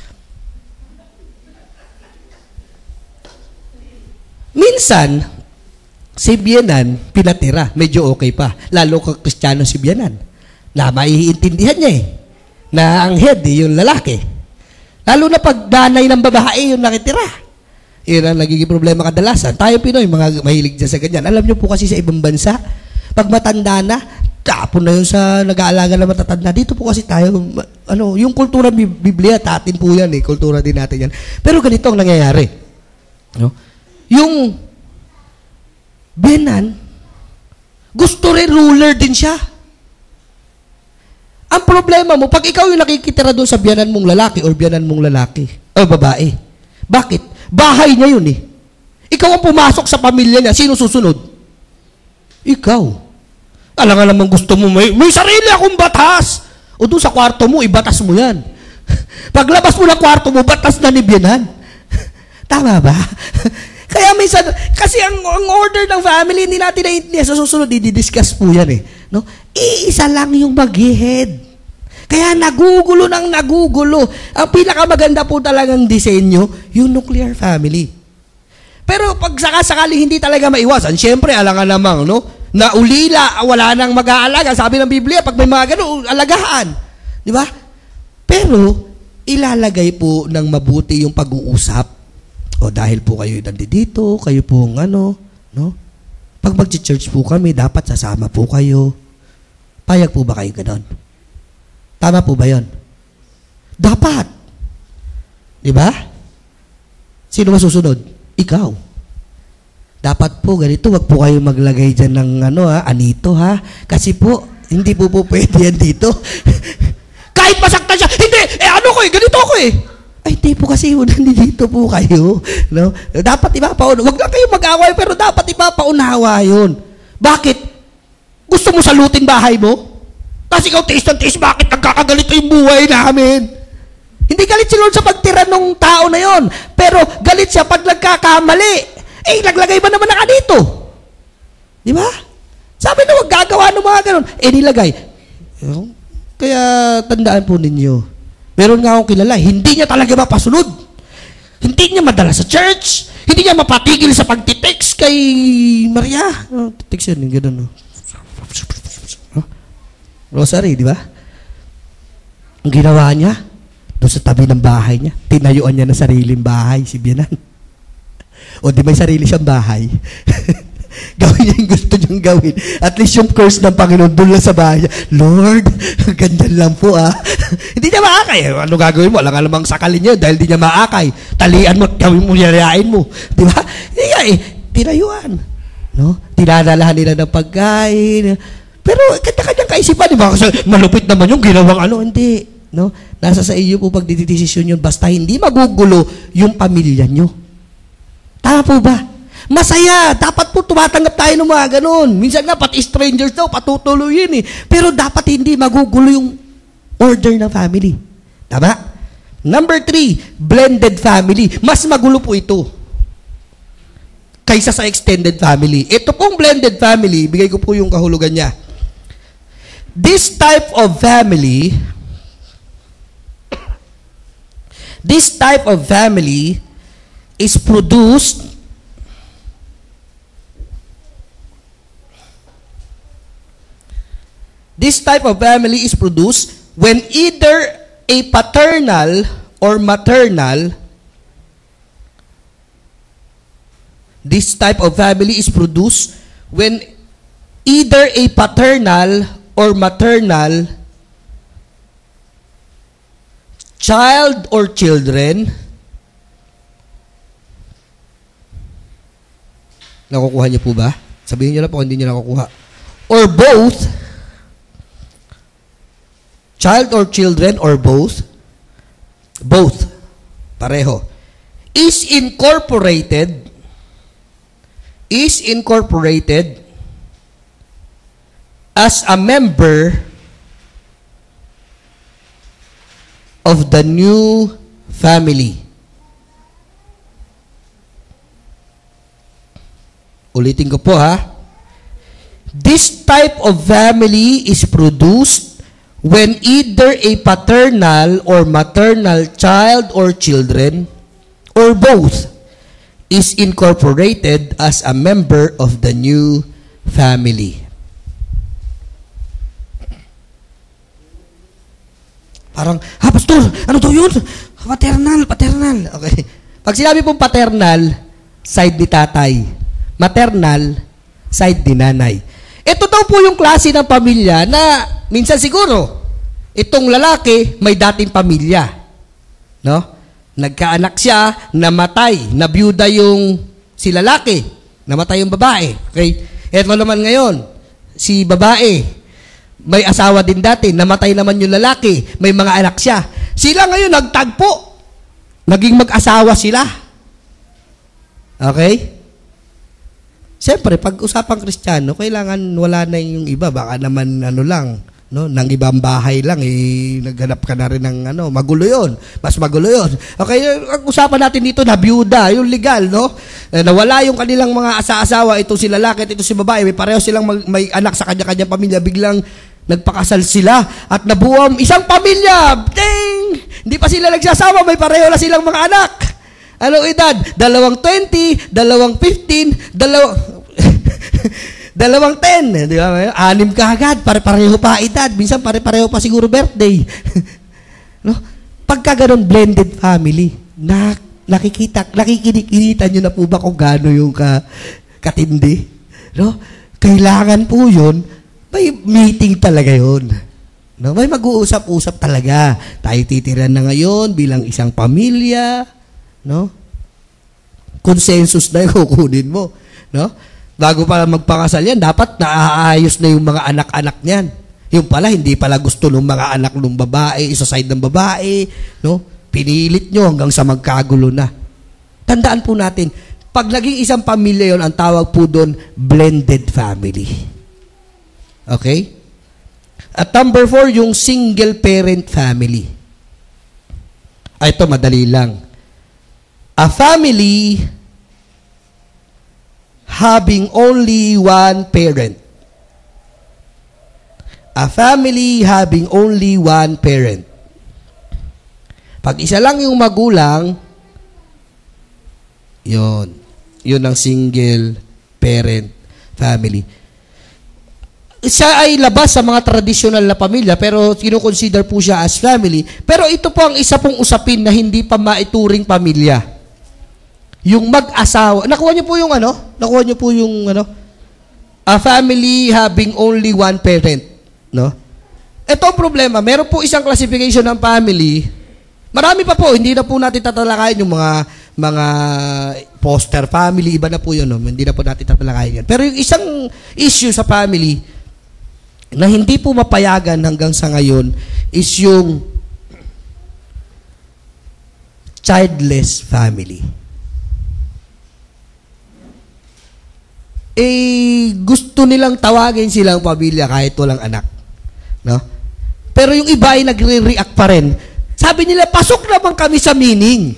Minsan, si biyanan, pinatira. Medyo okay pa. Lalo kang Kristiyano si biyanan. Na maiintindihan niya eh. Na ang head, yung lalaki. Lalo na pag danay ng babae, yung nakitira. Yun ang nagiging problema kadalasan. Tayo Pinoy, mga mahilig dyan sa ganyan. Alam niyo po kasi sa ibang bansa, pag matanda na, tapon na yun sa nag-aalaga na matatanda. Dito po kasi tayo, yung kultura Biblia, tatin po yan eh. Kultura din natin yan. Pero ganito ang nangyayari. No? Yung biyanan, gusto rin ruler din siya. Ang problema mo, pag ikaw yung nakikitira doon sa biyanan mong lalaki or biyanan mong lalaki, o babae, bakit? Bahay niya yun eh. Ikaw ang pumasok sa pamilya niya, sino susunod? Ikaw. Alam nga naman gusto mo, may sarili akong batas. O doon sa kwarto mo, ibatas mo yan. Paglabas mo ng kwarto mo, batas na ni biyanan. Tama ba? Kaya minsan, kasi ang order ng family, hindi natin na sa susunod, i-discuss po yan eh. No? Iisa lang yung mag-head. Kaya nagugulo ng nagugulo. Ang pinakamaganda po talagang disenyo, yung nuclear family. Pero pag sakasakali hindi talaga maiwasan, syempre, alangan namang, no? Na ulila, wala nang mag-aalaga. Sabi ng Biblia, pag may mga ganun, alagahan. Di ba? Pero, ilalagay po ng mabuti yung pag-uusap. O dahil po kayo nandito, kayo po no? Pag mag-church po kami, dapat sasama po kayo. Payag po ba kayo ganon? Tama po ba yon? Dapat. Di ba? Sino masusunod? Ikaw. Dapat po ganito, wag po kayo maglagay dyan ng anito ha. Kasi po, hindi po pwede yan dito. Kahit masaktan siya, hindi, ganito ako eh. Ay, hindi po kasi nandito po kayo. No? Dapat ipapaunawa. Huwag lang kayo mag-away, pero dapat ipapaunawa yun. Bakit? Gusto mo salutin bahay mo? Tapos ikaw tiis ng tiis, bakit nagkakagalito yung buhay namin? Hindi galit si Lord sa pagtira ng tao na yon, pero galit siya pag nagkakamali. Naglagay ba naman na dito? Di ba? Sabi na, huwag gagawa ng mga ganun. Nilagay. Kaya tandaan po ninyo, meron nga akong kilala, hindi niya talaga mapasunod. Hindi niya madala sa church. Hindi niya mapatigil sa pagtitext kay Maria. Text yun, gano'n. Rosary, di ba? Ang ginawa niya, doon sa tabi ng bahay niya, tinayuan niya ng sariling bahay, si Bianan. O di may sarili siyang bahay. Gawin niya yung gusto niyang gawin. At least yung curse ng Panginoon doon lang sa bahay niya. Lord, ganyan lang po Hindi niya maakay. Ano gagawin mo? Alang alamang sakalin niya dahil di niya maakay. Talian mo at gawin mo, yayain mo. Di ba? Hindi nga tinayuan. No? Tinadalahan nila ng pagkain. Pero kanya-kanyang kaisipan. Di ba? Kasi malupit naman yung ginawang Hindi. No? Nasa sa iyo po pagdidesisyon yun. Basta hindi magugulo yung pamilya nyo. Tama po ba? Masaya. Dapat po tumatanggap tayo ng mga ganun. Minsan nga, pati strangers daw, patutuloyin Pero dapat hindi magugulo yung order ng family. Tama? Number 3, blended family. Mas magulo po ito kaysa sa extended family. Ito pong blended family, bigay ko po yung kahulugan niya. This type of family is produced when either a paternal or maternal child or children. Nakukuha niyo po ba? Sabihin niyo na po kung hindi niyo nakukuha. Or both, child or children, or both, pareho, is incorporated as a member of the new family. Ulitin ko po This type of family is produced when either a paternal or maternal child or children, or both, is incorporated as a member of the new family. Parang, pastor, ano to yun? Paternal. Okay. Pag sinabi pong paternal, side ni tatay. Maternal, side ni nanay. Ito daw po yung klase ng pamilya na minsan siguro, itong lalaki may dating pamilya. No? Nagkaanak siya, namatay, nabiyuda yung si lalaki, namatay yung babae. Okay? Ito naman ngayon, si babae, may asawa din dati, namatay naman yung lalaki, may mga anak siya. Sila ngayon nagtagpo. Naging mag-asawa sila. Okay? Siyempre, pag usapang Kristiyano, kailangan wala na yung iba. Baka naman nang ibang bahay lang, naghanap ka na rin ng magulo yun. Mas magulo yun. Okay, ang usapan natin dito na biyuda, yung legal, no? Nawala yung kanilang mga asa-asawa, ito si lalaki at ito si babae, may pareho silang may anak sa kanya-kanyang pamilya, biglang nagpakasal sila at nabuo isang pamilya. Ding! Hindi pa sila nagsasawa, may pareho na silang mga anak. Anong edad? 20, 15, 10. Di ba? 6 ka agad. Pare-pareho pa edad. Minsan pare-pareho pa siguro birthday. No? Pagka ganun, blended family, nakikita nyo na po ba kung gaano yung katindi? No? Kailangan po yun, may meeting talaga yun. No? May mag-uusap-usap talaga. Tayo titira na ngayon bilang isang pamilya. No? Consensus na yung kukunin mo. No? Bago pa magpakasal yan, dapat naaayos na yung mga anak-anak niyan. Yung pala, hindi pala gusto ng mga anak ng babae, isa side ng babae. No? Pinilit nyo hanggang sa magkagulo na. Tandaan po natin, pag naging isang pamilya yon, ang tawag po doon, blended family. Okay? At number 4, yung single parent family. Ito, madali lang. A family having only one parent. A family having only one parent. Pag isa lang yung magulang, yun ang single parent family. Siya ay labas sa mga tradisyonal na pamilya, pero kino-consider po siya as family. Pero ito po ang isa pong usapin na hindi pa maituring pamilya. Yung mag-asawa. Nakuha niyo po yung a family having only one parent. No? Ito ang problema. Meron po isang classification ng family. Marami pa po. Hindi na po natin tatalakayin yung mga foster family. Iba na po yun. No? Hindi na po natin tatalakayin yun. Pero yung isang issue sa family na hindi po mapayagan hanggang sa ngayon is yung childless family. Gusto nilang tawagin silang pamilya kahit walang anak. No? Pero yung iba ay nagre-react pa rin. Sabi nila, pasok naman kami sa meaning.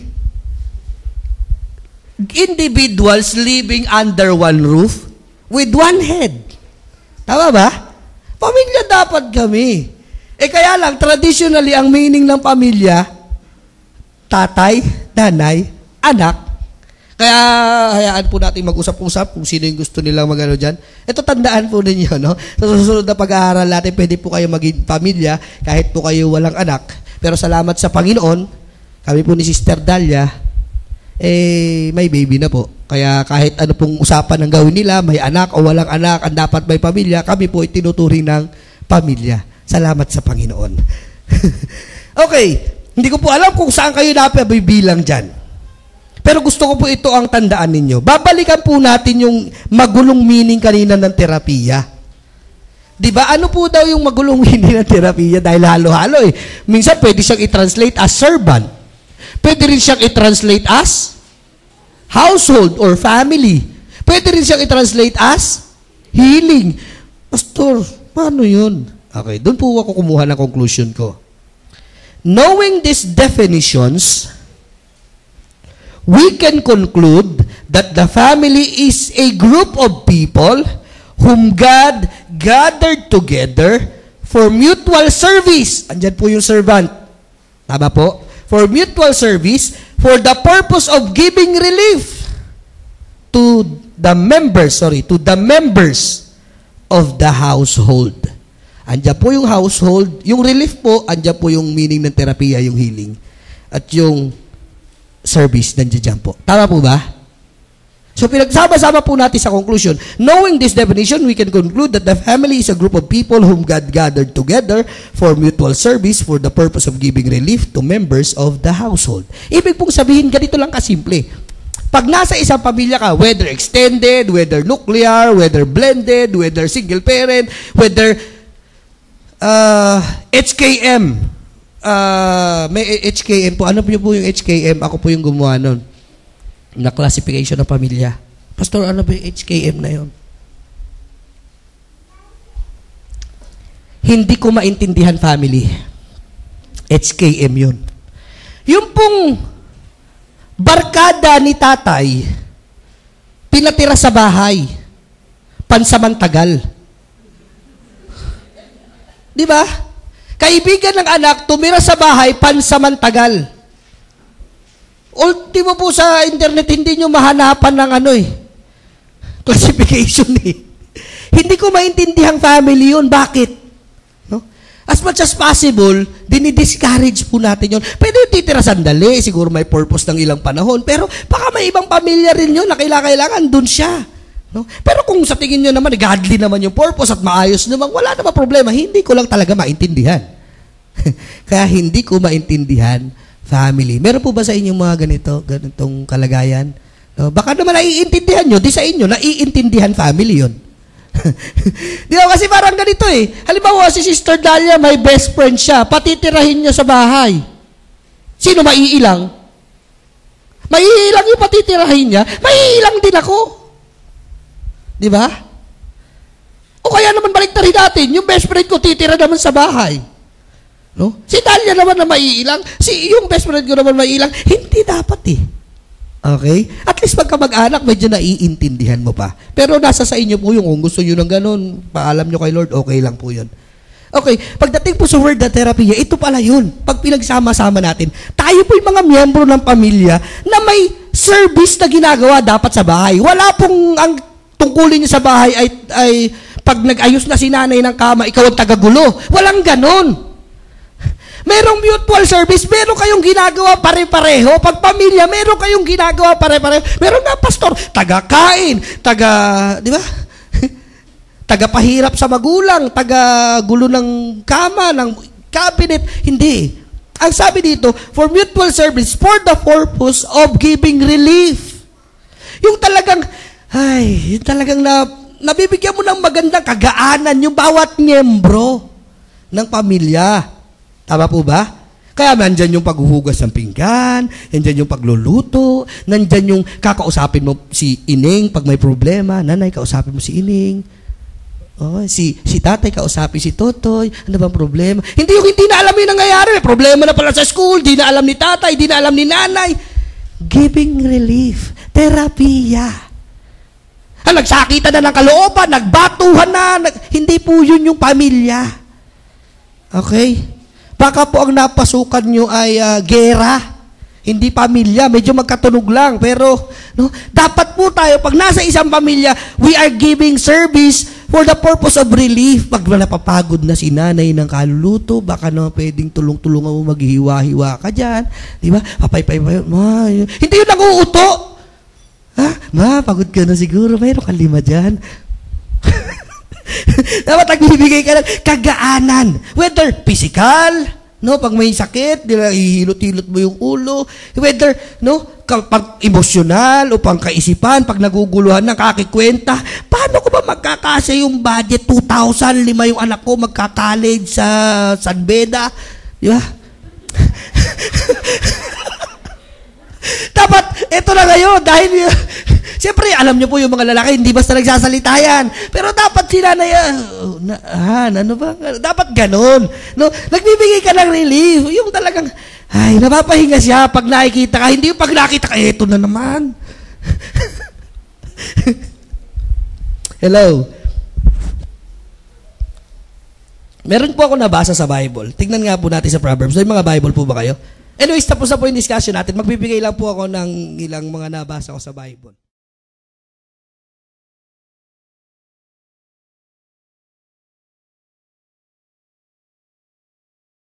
Individuals living under one roof with one head. Tama ba? Pamilya dapat kami. Kaya lang, traditionally, ang meaning ng pamilya, tatay, nanay, anak. Kaya, hayaan po natin mag-usap-usap kung sino yung gusto nilang mag-ano dyan. Ito, tandaan po ninyo, no? Sa susunod na pag-aaral natin, pwede po kayo maging pamilya kahit po kayo walang anak. Pero salamat sa Panginoon, kami po ni Sister Dalia, may baby na po. Kaya kahit ano pong usapan ng gawin nila, may anak o walang anak, ang dapat may pamilya, kami po itinuturing ng pamilya. Salamat sa Panginoon. Okay, hindi ko po alam kung saan kayo napabibilang dyan. Pero gusto ko po ito ang tandaan ninyo. Babalikan po natin yung magulong meaning kanina ng terapiya. Diba? Ano po daw yung magulong meaning ng terapiya? Dahil halo-halo eh. Minsan pwede siyang i-translate as servant. Pwede rin siyang i-translate as household or family. Pwede rin siyang i-translate as healing. Pastor, paano yun? Okay, doon po ako kumuha ng conclusion ko. Knowing these definitions, we can conclude that the family is a group of people whom God gathered together for mutual service. Andyan po yung servant. Tama po? For mutual service, for the purpose of giving relief to the members of the household. Andyan po yung household. Yung relief po, andyan po yung meaning ng terapiya, yung healing. At yung service, nandiyan po. Tama po ba? So, pinagsama-sama po natin sa conclusion. Knowing this definition, we can conclude that the family is a group of people whom God gathered together for mutual service for the purpose of giving relief to members of the household. Ibig pong sabihin, ganito lang kasimple. Pag nasa isang pamilya ka, whether extended, whether nuclear, whether blended, whether single parent, whether HKM, may HKM po. Ano po yung HKM? Ako po yung gumawa nun. Na classification ng pamilya. Pastor, ano ba yung HKM na yun? Hindi ko maintindihan family. HKM yun. Yung pong barkada ni tatay, pinatira sa bahay, pansamantagal. Di ba? Kaibigan ng anak, tumira sa bahay, pansamantagal. Ultimo po sa internet, hindi nyo mahanapan ng classification eh. Hindi ko maintindihan family yun. Bakit? No? As much as possible, dinidiscourage po natin yun. Pwede yung titira sandali, siguro may purpose ng ilang panahon, pero baka may ibang pamilya rin yun na kailangan dun siya. No? Pero kung sa tingin nyo naman, godly naman yung purpose at maayos naman, wala naman problema. Hindi ko lang talaga maintindihan. Kaya hindi ko maintindihan family. Meron po ba sa inyo mga ganitong kalagayan? No? Baka naman naiintindihan nyo, di sa inyo, naiintindihan family yun. Di ba kasi parang ganito eh. Halimbawa, si Sister Dalia, may best friend siya, patitirahin niya sa bahay. Sino maiilang? Maiilang yung patitirahin niya, maiilang din ako. Di ba? O kaya naman baliktarin natin, yung best friend ko titira naman sa bahay. No? Si Dalia naman na maiilang, yung best friend ko naman maiilang, hindi dapat eh. Okay? At least pagka mag-anak, medyo naiintindihan mo pa. Pero nasa sa inyo po yung kung gusto nyo ng ganun, paalam nyo kay Lord, okay lang po yun. Okay, pagdating po sa word na therapy, ito pala yun. Pag pinagsama-sama natin, tayo po yung mga miyembro ng pamilya na may service na ginagawa dapat sa bahay. Wala pong ang tungkulin niya sa bahay ay pag nag-ayos na si nanay ng kama, ikaw ang tagagulo. Walang ganon. Merong mutual service, meron kayong ginagawa pare-pareho. Pag pamilya, meron kayong ginagawa pare-pareho. Meron nga, pastor, taga-kain, di ba? Taga-pahirap sa magulang, taga-gulo ng kama, ng cabinet. Hindi. Ang sabi dito, for mutual service, for the purpose of giving relief. Yung talagang, nabibigyan mo ng magandang kagaanan yung bawat miyembro ng pamilya. Tama po ba? Kaya nandyan yung paghuhugas ng pinggan, nandyan yung pagluluto, nandyan yung kakausapin mo si Ining pag may problema. Nanay, kausapin mo si Ining. Oh, si tatay kausapin si Totoy. Ano bang problema? Hindi na alam yung nangyayari. May problema na pala sa school. Di na alam ni tatay, di na alam ni nanay. Giving relief. Terapiya. Nagsakitan na ng kalooban, nagbatuhan na. Hindi po yun yung pamilya. Okay? Baka po ang napasukan nyo ay gera. Hindi pamilya, medyo magkatunog lang. Pero, no, dapat po tayo, pag nasa isang pamilya, we are giving service for the purpose of relief. Pag napapagod na si nanay ng kaluluto, baka naman pwedeng tulong-tulungan mo, maghihiwa-hiwa ka dyan. Di ba? Papay-pay. Hindi yun nag-uuto. Ha? Ma, pagod ka na siguro. Mayroon kang 5 dyan. Dapat nagbibigay ka ng kagaanan. Whether physical, no, pag may sakit, ihilot-hilot mo yung ulo. Whether, no, pag emosyonal o pang kaisipan, pag naguguluhan ng kakikwenta, paano ko ba magkakasya yung budget? 2,000, 5 yung anak ko magka-college sa San Beda. Di ba? Dapat, ito na ngayon, dahil, siyempre, alam niyo po yung mga lalaki, hindi basta nagsasalita yan. Pero dapat sila ano ba? Dapat ganon. No? Nagbibigay ka ng relief. Yung talagang, napapahinga siya pag nakikita ka. Hindi yung pag nakita ka, eto na naman. Hello. Meron po ako nabasa sa Bible. Tingnan nga po natin sa Proverbs. May mga Bible po ba kayo? Anyways, tapos na po yung discussion natin. Magbibigay lang po ako ng ilang mga nabasa ko sa Bible.